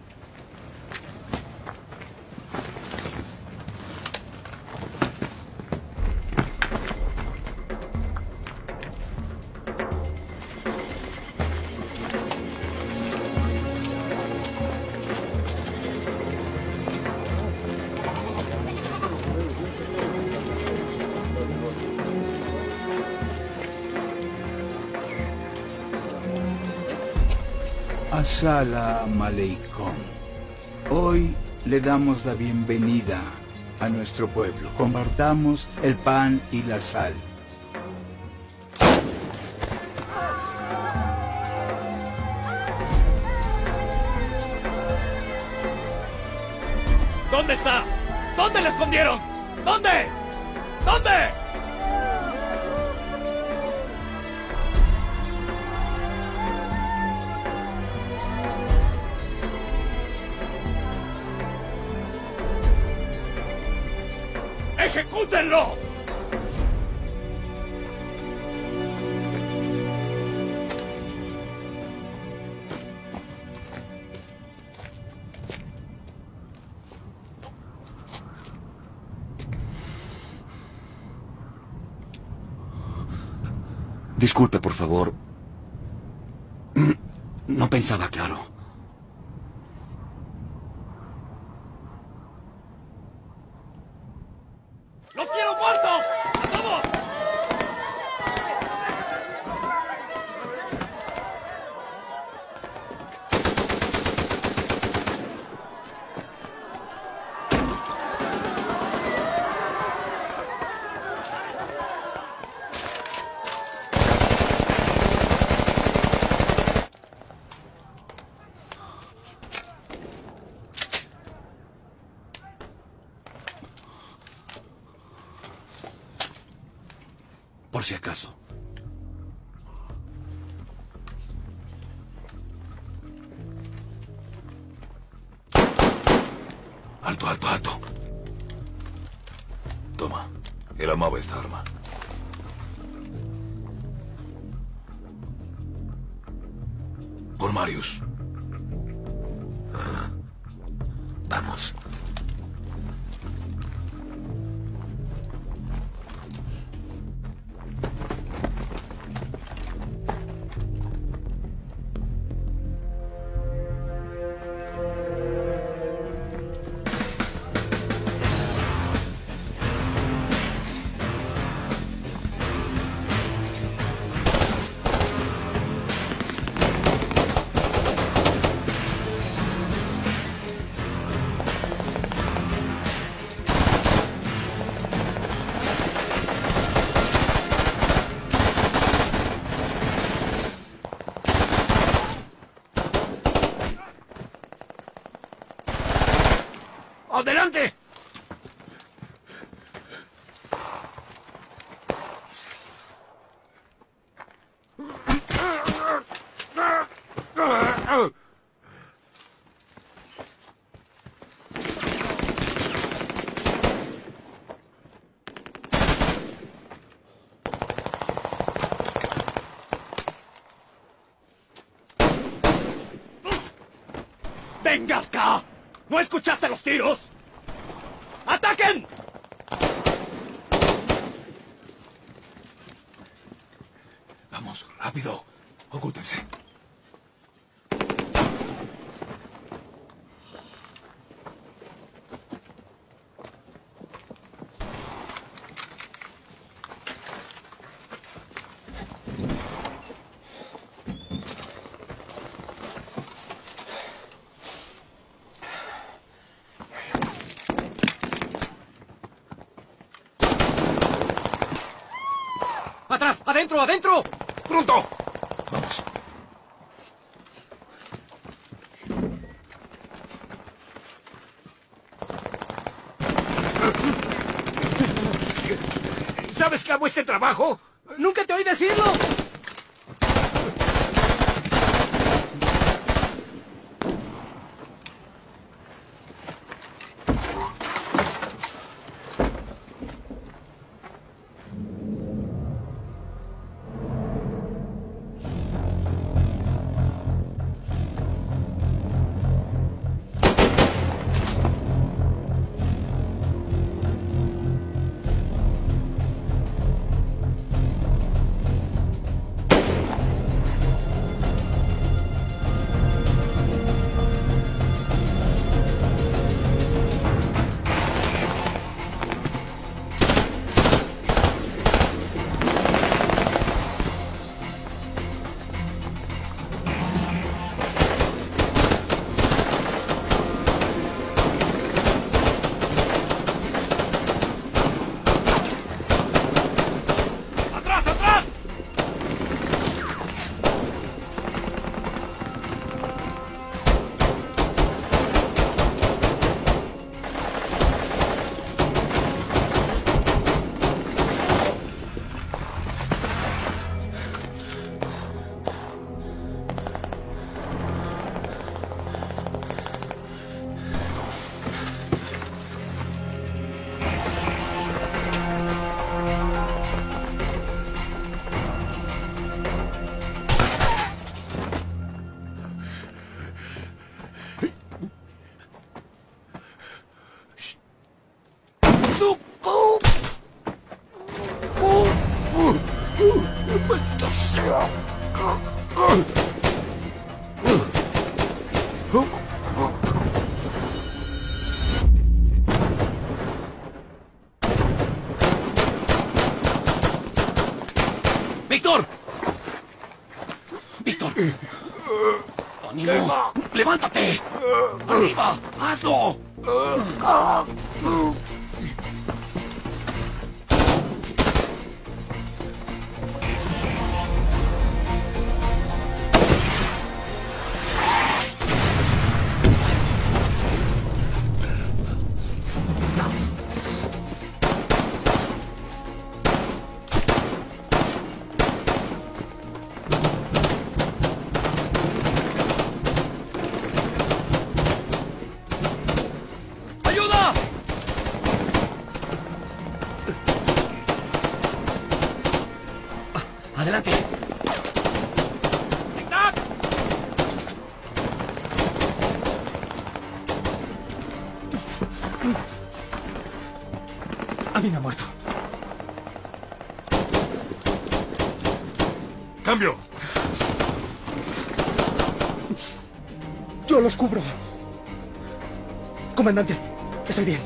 Assalam alaikum. Hoy le damos la bienvenida a nuestro pueblo. Compartamos el pan y la sal. ¿Dónde está? ¿Dónde la escondieron? ¿Dónde? ¿Dónde? ¡Ejecútenlo! Disculpe, por favor. No pensaba claro. ¡Los quiero muertos! ¡A todos! Por si acaso. Alto, alto, alto. Toma. Él amaba esta arma. Por Marius. Ah. Vamos. ¡Adelante! ¡Venga acá! ¿No escuchaste los tiros? ¡Ataquen! Vamos, rápido. Ocúltense. ¡Atrás! ¡Adentro! ¡Adentro! ¡Pronto! Vamos. ¿Sabes qué hago este trabajo? ¡Nunca te oí decirlo! ¡Maldita sea! ¡Víctor! ¡Víctor! ¡Ánimo! ¡Levántate! ¡Arriba! ¡Hazlo! ¡Adelante! Abin ha muerto. ¡Cambio! Yo los cubro. Comandante, estoy bien.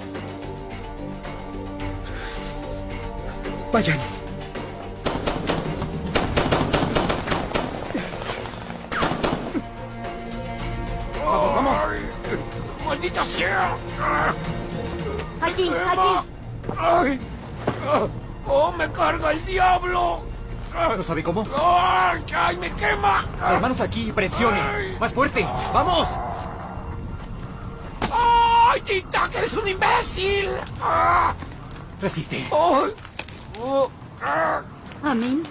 Vayan. ¡Vamos, vamos! ¡Maldita sea! Aquí, aquí. ¡Ay! ¡Oh, me carga el diablo! ¿No sabe cómo? ¡Ay, ay, me quema! Las manos aquí, presione. Más fuerte. ¡Vamos! ¡Ay! ¡Ay, Tic-Tac, eres un imbécil! Resiste. Oh, oh, Amin,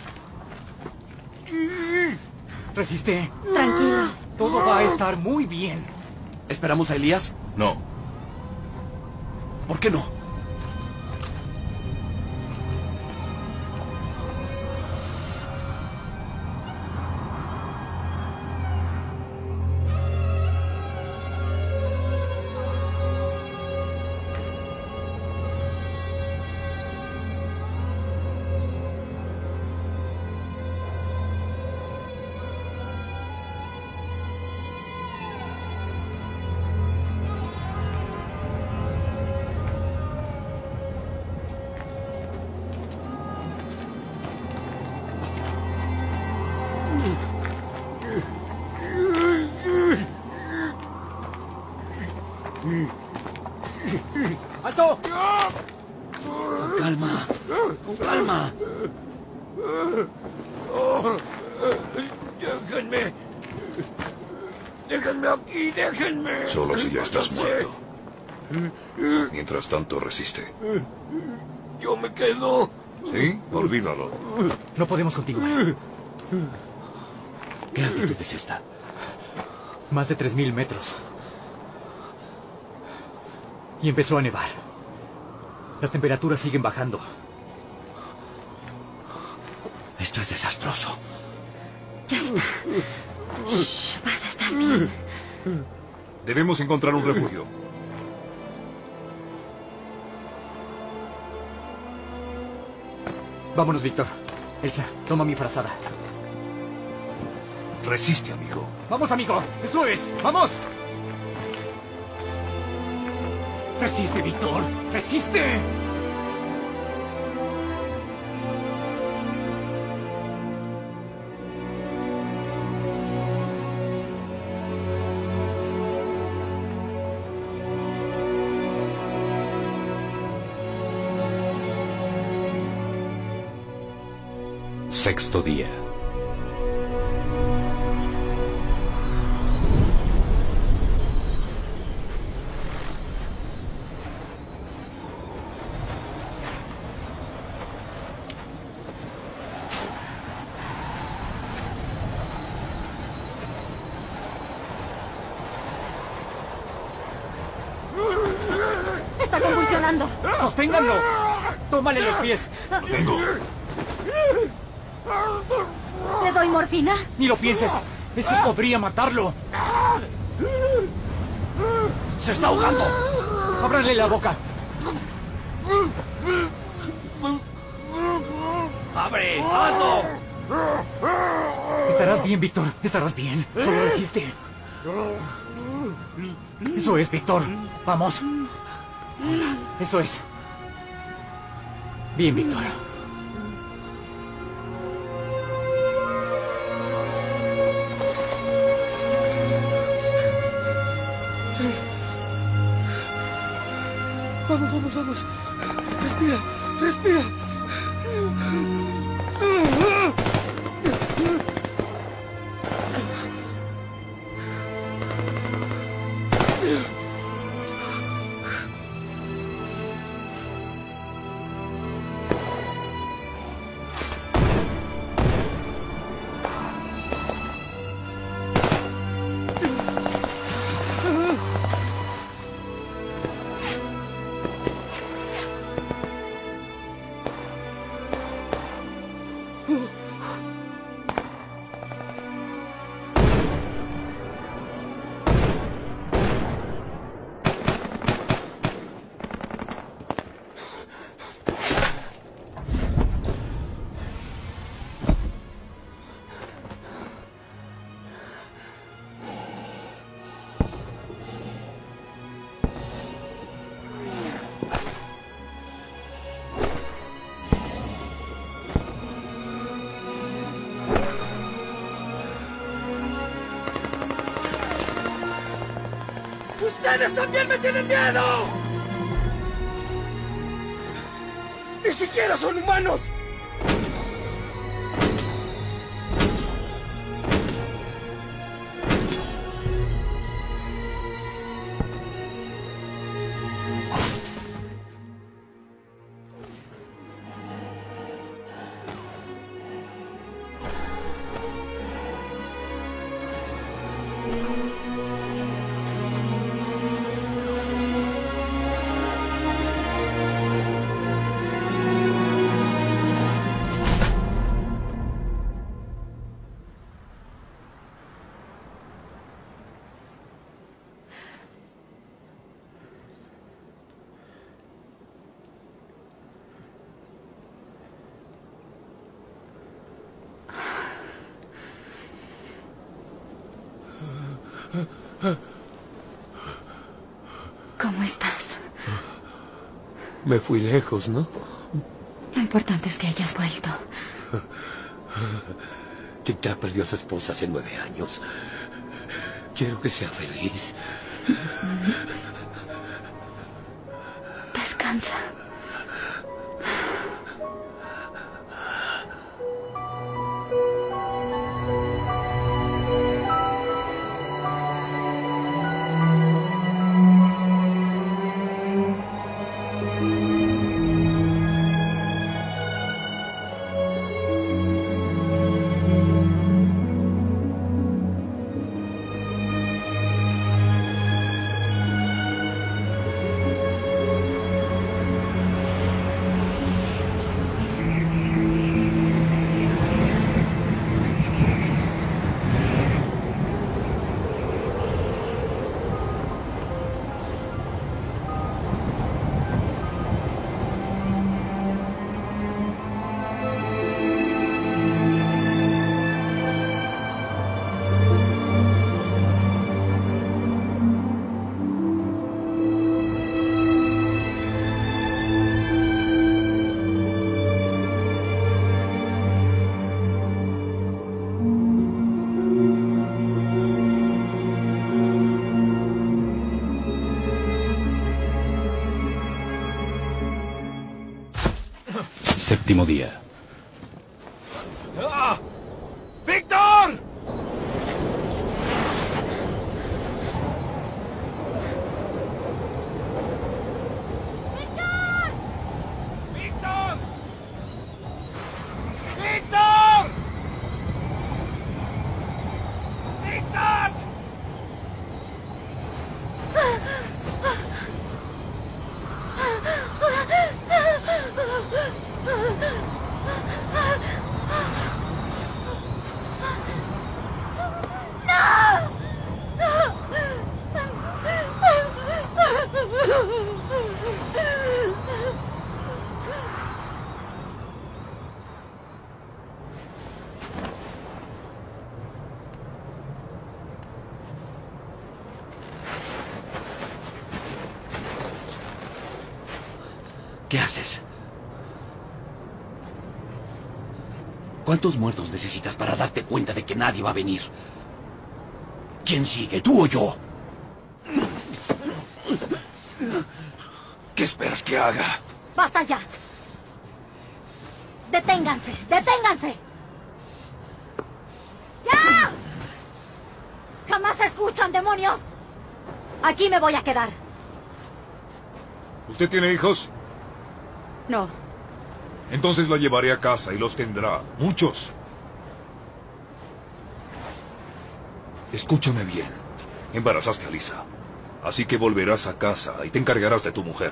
Resiste. tranquilo. Todo va a estar muy bien. ¿Esperamos a Elías? No. ¿Por qué no? ¡Alto! Con calma. Con calma. oh. Déjenme. Déjenme aquí, déjenme. Solo si ya estás muerto. Mientras tanto, resiste. Yo me quedo. ¿Sí? Olvídalo. No podemos continuar. ¿Qué altitud es esta? Más de tres mil metros. Y empezó a nevar. Las temperaturas siguen bajando. Esto es desastroso. Ya está. Shh, vas a estar bien. Debemos encontrar un refugio. Vámonos, Víctor. Elsa, toma mi frazada. Resiste, amigo. ¡Vamos, amigo! ¡Eso es! ¡Vamos! ¡Resiste, Víctor! ¡Resiste! Sexto día. Está convulsionando. ¡Sosténganlo! ¡Tómale los pies! Tengo. ¿Le doy morfina? ¡Ni lo pienses! ¡Eso podría matarlo! ¡Se está ahogando! ¡Ábranle la boca! ¡Abre! ¡Hazlo! Estarás bien, Víctor. Estarás bien. Solo resiste. Eso es, Víctor. Vamos. Eso es. Bien, Víctor. Vamos, vamos, vamos. Respira, respira. ¡Ustedes también me tienen miedo! ¡Ni siquiera son humanos! ¿Cómo estás? Me fui lejos, ¿no? Lo importante es que hayas vuelto. Tic-Tac perdió a su esposa hace nueve años. Quiero que sea feliz. Descansa. Séptimo día. ¡Ah! ¡Víctor! ¡Víctor! ¡Víctor! ¡Víctor! ¿Qué haces? ¿Cuántos muertos necesitas para darte cuenta de que nadie va a venir? ¿Quién sigue, tú o yo? ¿Qué esperas que haga? ¡Basta ya! ¡Deténganse! ¡Deténganse! ¡Ya! ¡Jamás se escuchan, demonios! Aquí me voy a quedar. ¿Usted tiene hijos? No. Entonces la llevaré a casa y los tendrá. Muchos. Escúchame bien. Embarazaste a Lisa. Así que volverás a casa y te encargarás de tu mujer.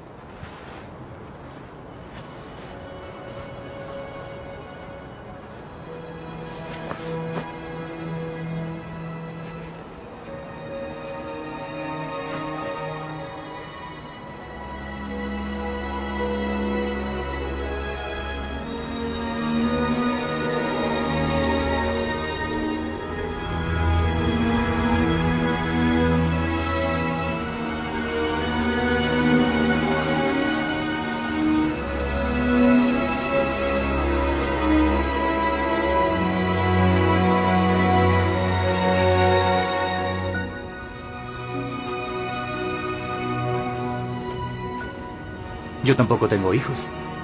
Yo tampoco tengo hijos.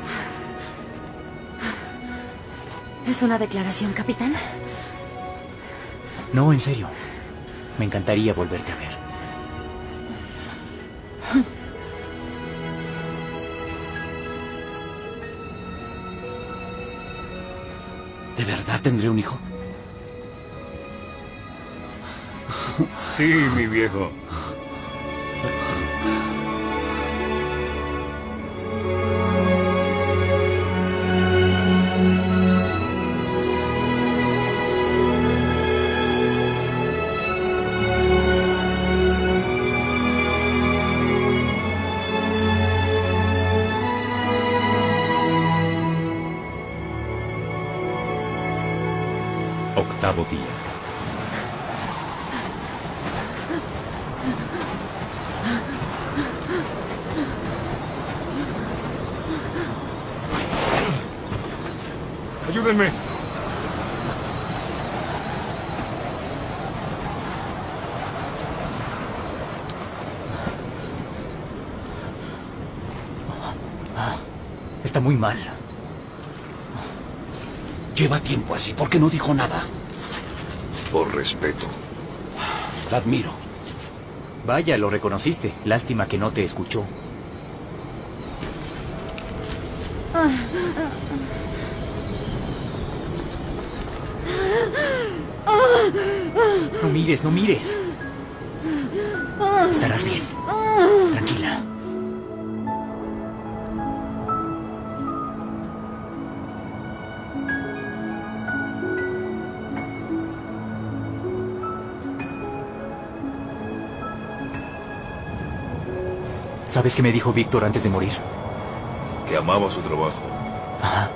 ¿Es una declaración, capitán? No, en serio. Me encantaría volverte a ver. ¿De verdad tendré un hijo? Sí, mi viejo. Octavo día. Ayúdenme. Está muy mal. Lleva tiempo así. ¿Por qué no dijo nada? Por respeto. La admiro. Vaya, lo reconociste. Lástima que no te escuchó. No mires, no mires. Estarás bien. Tranquila. ¿Sabes qué me dijo Víctor antes de morir? Que amaba su trabajo. Ajá.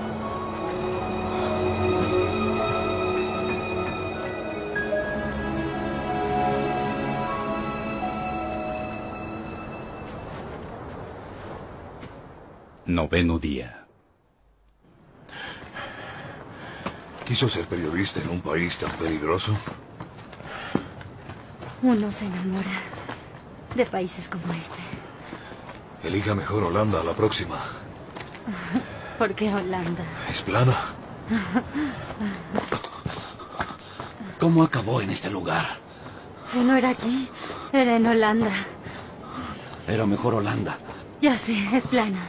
Noveno día. ¿Quiso ser periodista en un país tan peligroso? Uno se enamora de países como este. Elija mejor Holanda a la próxima. ¿Por qué Holanda? Es plana. ¿Cómo acabó en este lugar? Si no era aquí, era en Holanda. Era mejor Holanda. Ya sé, es plana.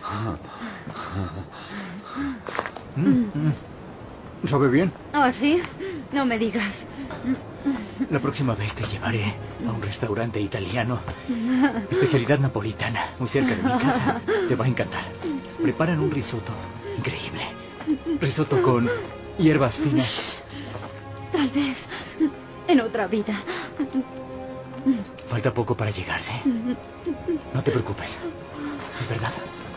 Mm, mm. ¿Sabe bien? ¿Oh, sí? No me digas. La próxima vez te llevaré a un restaurante italiano. Especialidad napolitana, muy cerca de mi casa. Te va a encantar. Preparan un risotto increíble. Risotto con hierbas finas. Tal vez en otra vida. Falta poco para llegarse. No te preocupes. ¿Es verdad?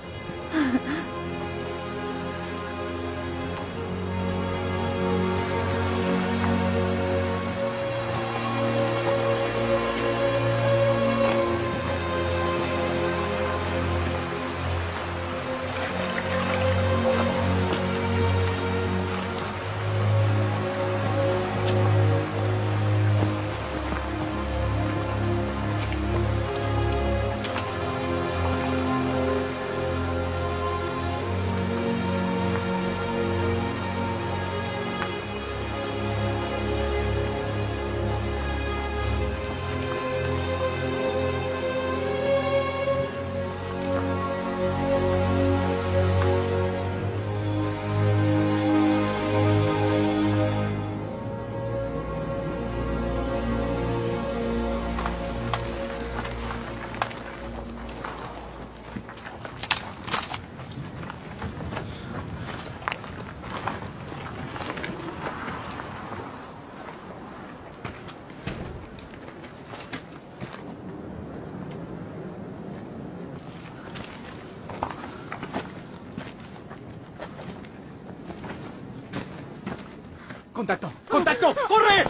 ¡Contacto! ¡Contacto! ¡Corre!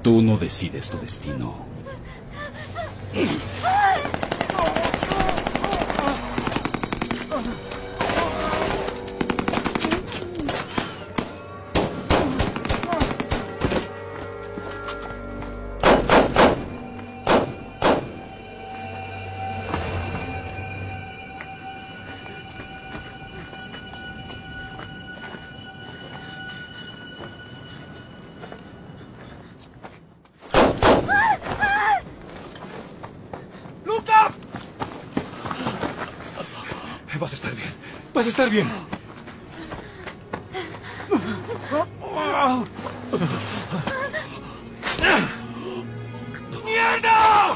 Tú no decides tu destino. Vas a estar bien. Vas a estar bien. ¡Mierda!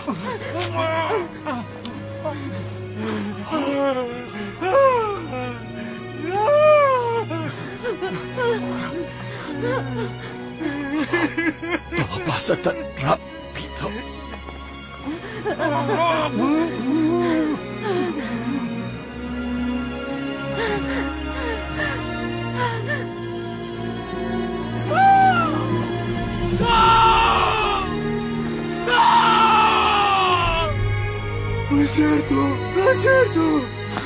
Todo pasa tan rápido. No es cierto, no es cierto.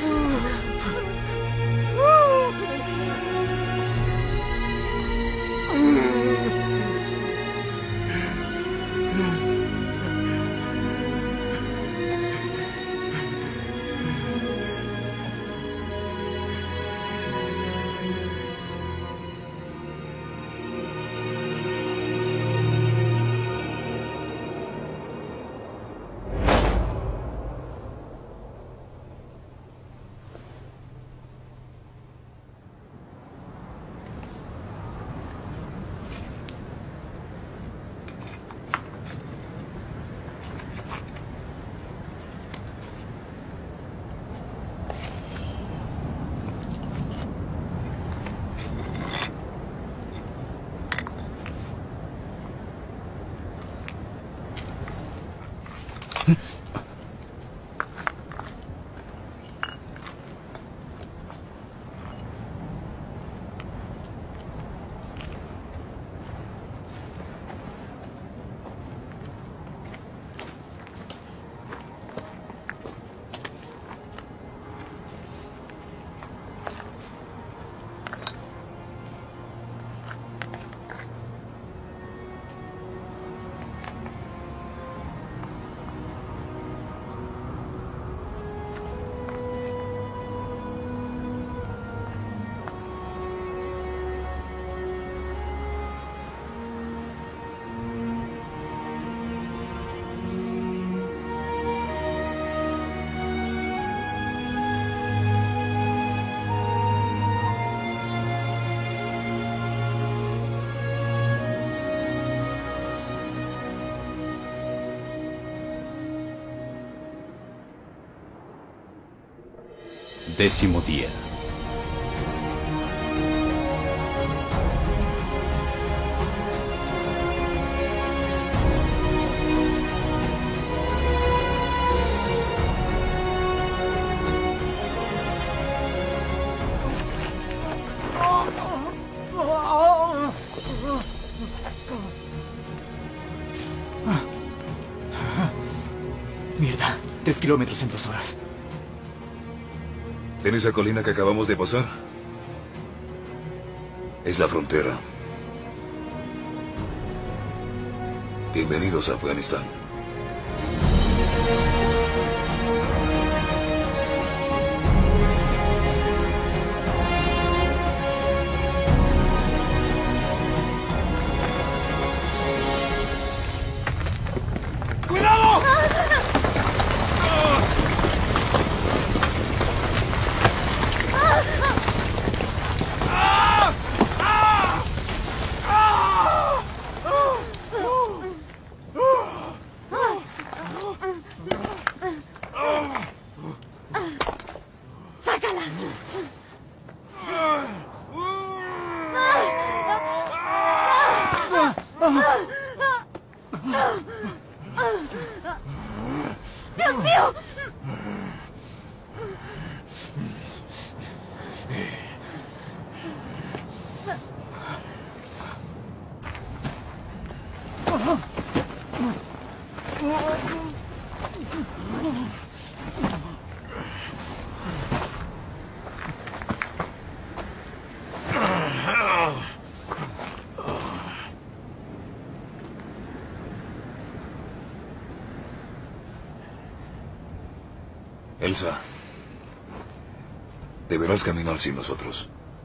Décimo día. Mierda, tres kilómetros en dos horas. ¿En esa colina que acabamos de pasar? Es la frontera. Bienvenidos a Afganistán. ¡Cuidado! ¡Sácala! ¡Dios mío! ¡Ah! Elsa, deberás caminar sin nosotros.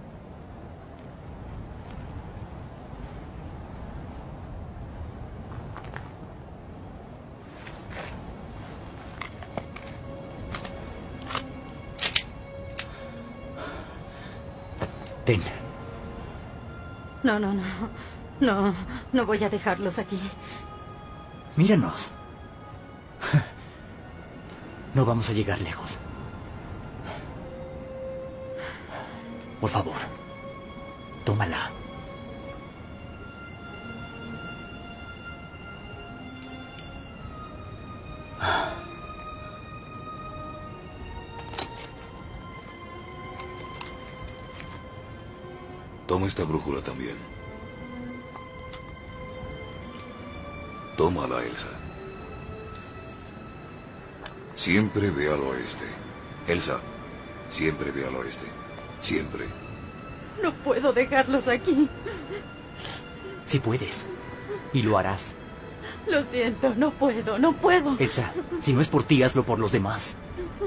Ten. No, no, no. No, no voy a dejarlos aquí. Míranos. No vamos a llegar lejos. Por favor, tómala. Toma esta brújula también. Tómala, Elsa. Siempre ve al oeste. Elsa, siempre ve al oeste. Siempre. No puedo dejarlos aquí. Sí puedes. Y lo harás. Lo siento, no puedo, no puedo. Elsa, si no es por ti, hazlo por los demás.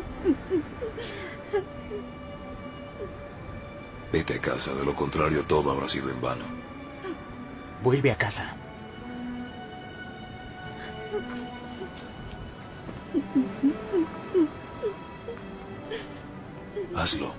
Vete a casa, de lo contrario todo habrá sido en vano. Vuelve a casa. Hazlo.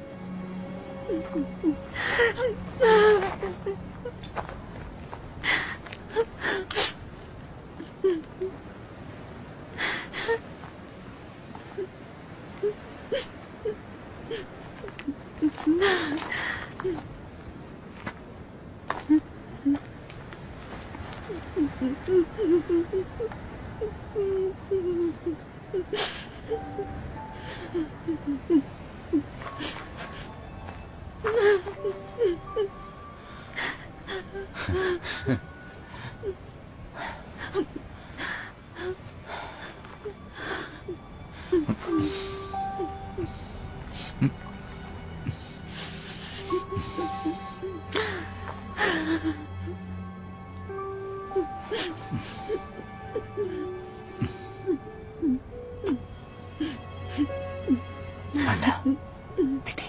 Anda, vete.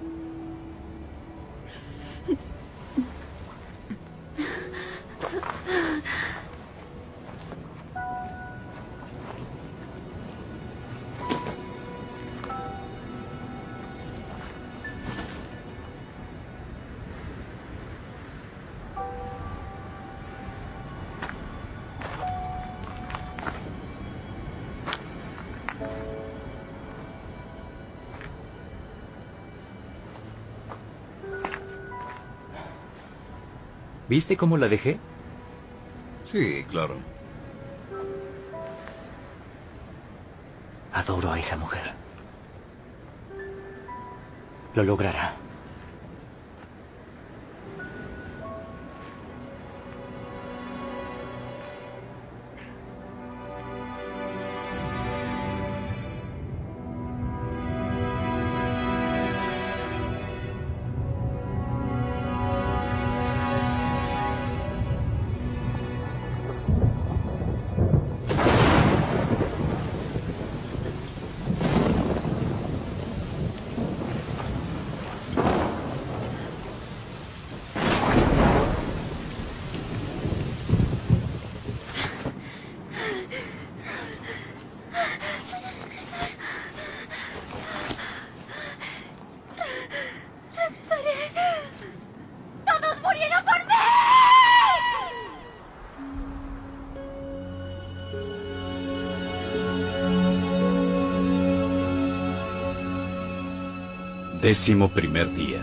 ¿Viste cómo la dejé? Sí, claro. Adoro a esa mujer. Lo logrará. Décimo primer día.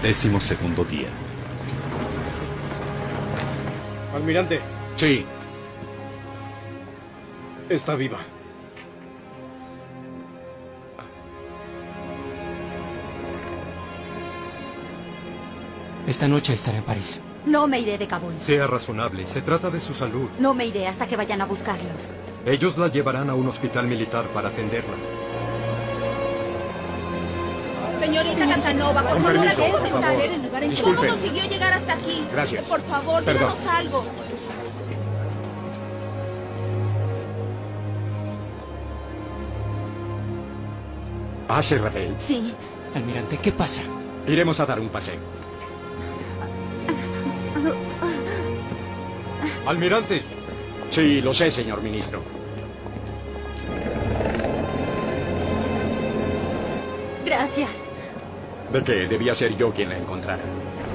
Décimo segundo día. Almirante. Sí. Está viva. Esta noche estaré en París. No me iré de Kabul. Sea razonable. Se trata de su salud. No me iré hasta que vayan a buscarlos. Ellos la llevarán a un hospital militar para atenderla. Señorita Casanova, por Con favor, permiso, ayúdame por a favor. saber el lugar en que Disculpe. ¿Cómo consiguió llegar hasta aquí? Gracias. Por favor, Perdón. díganos algo. ¿Hace Rebel? Sí. Almirante, ¿qué pasa? Iremos a dar un paseo. Almirante. Sí, lo sé, señor ministro. Gracias. ¿De qué? Debía ser yo quien la encontrara.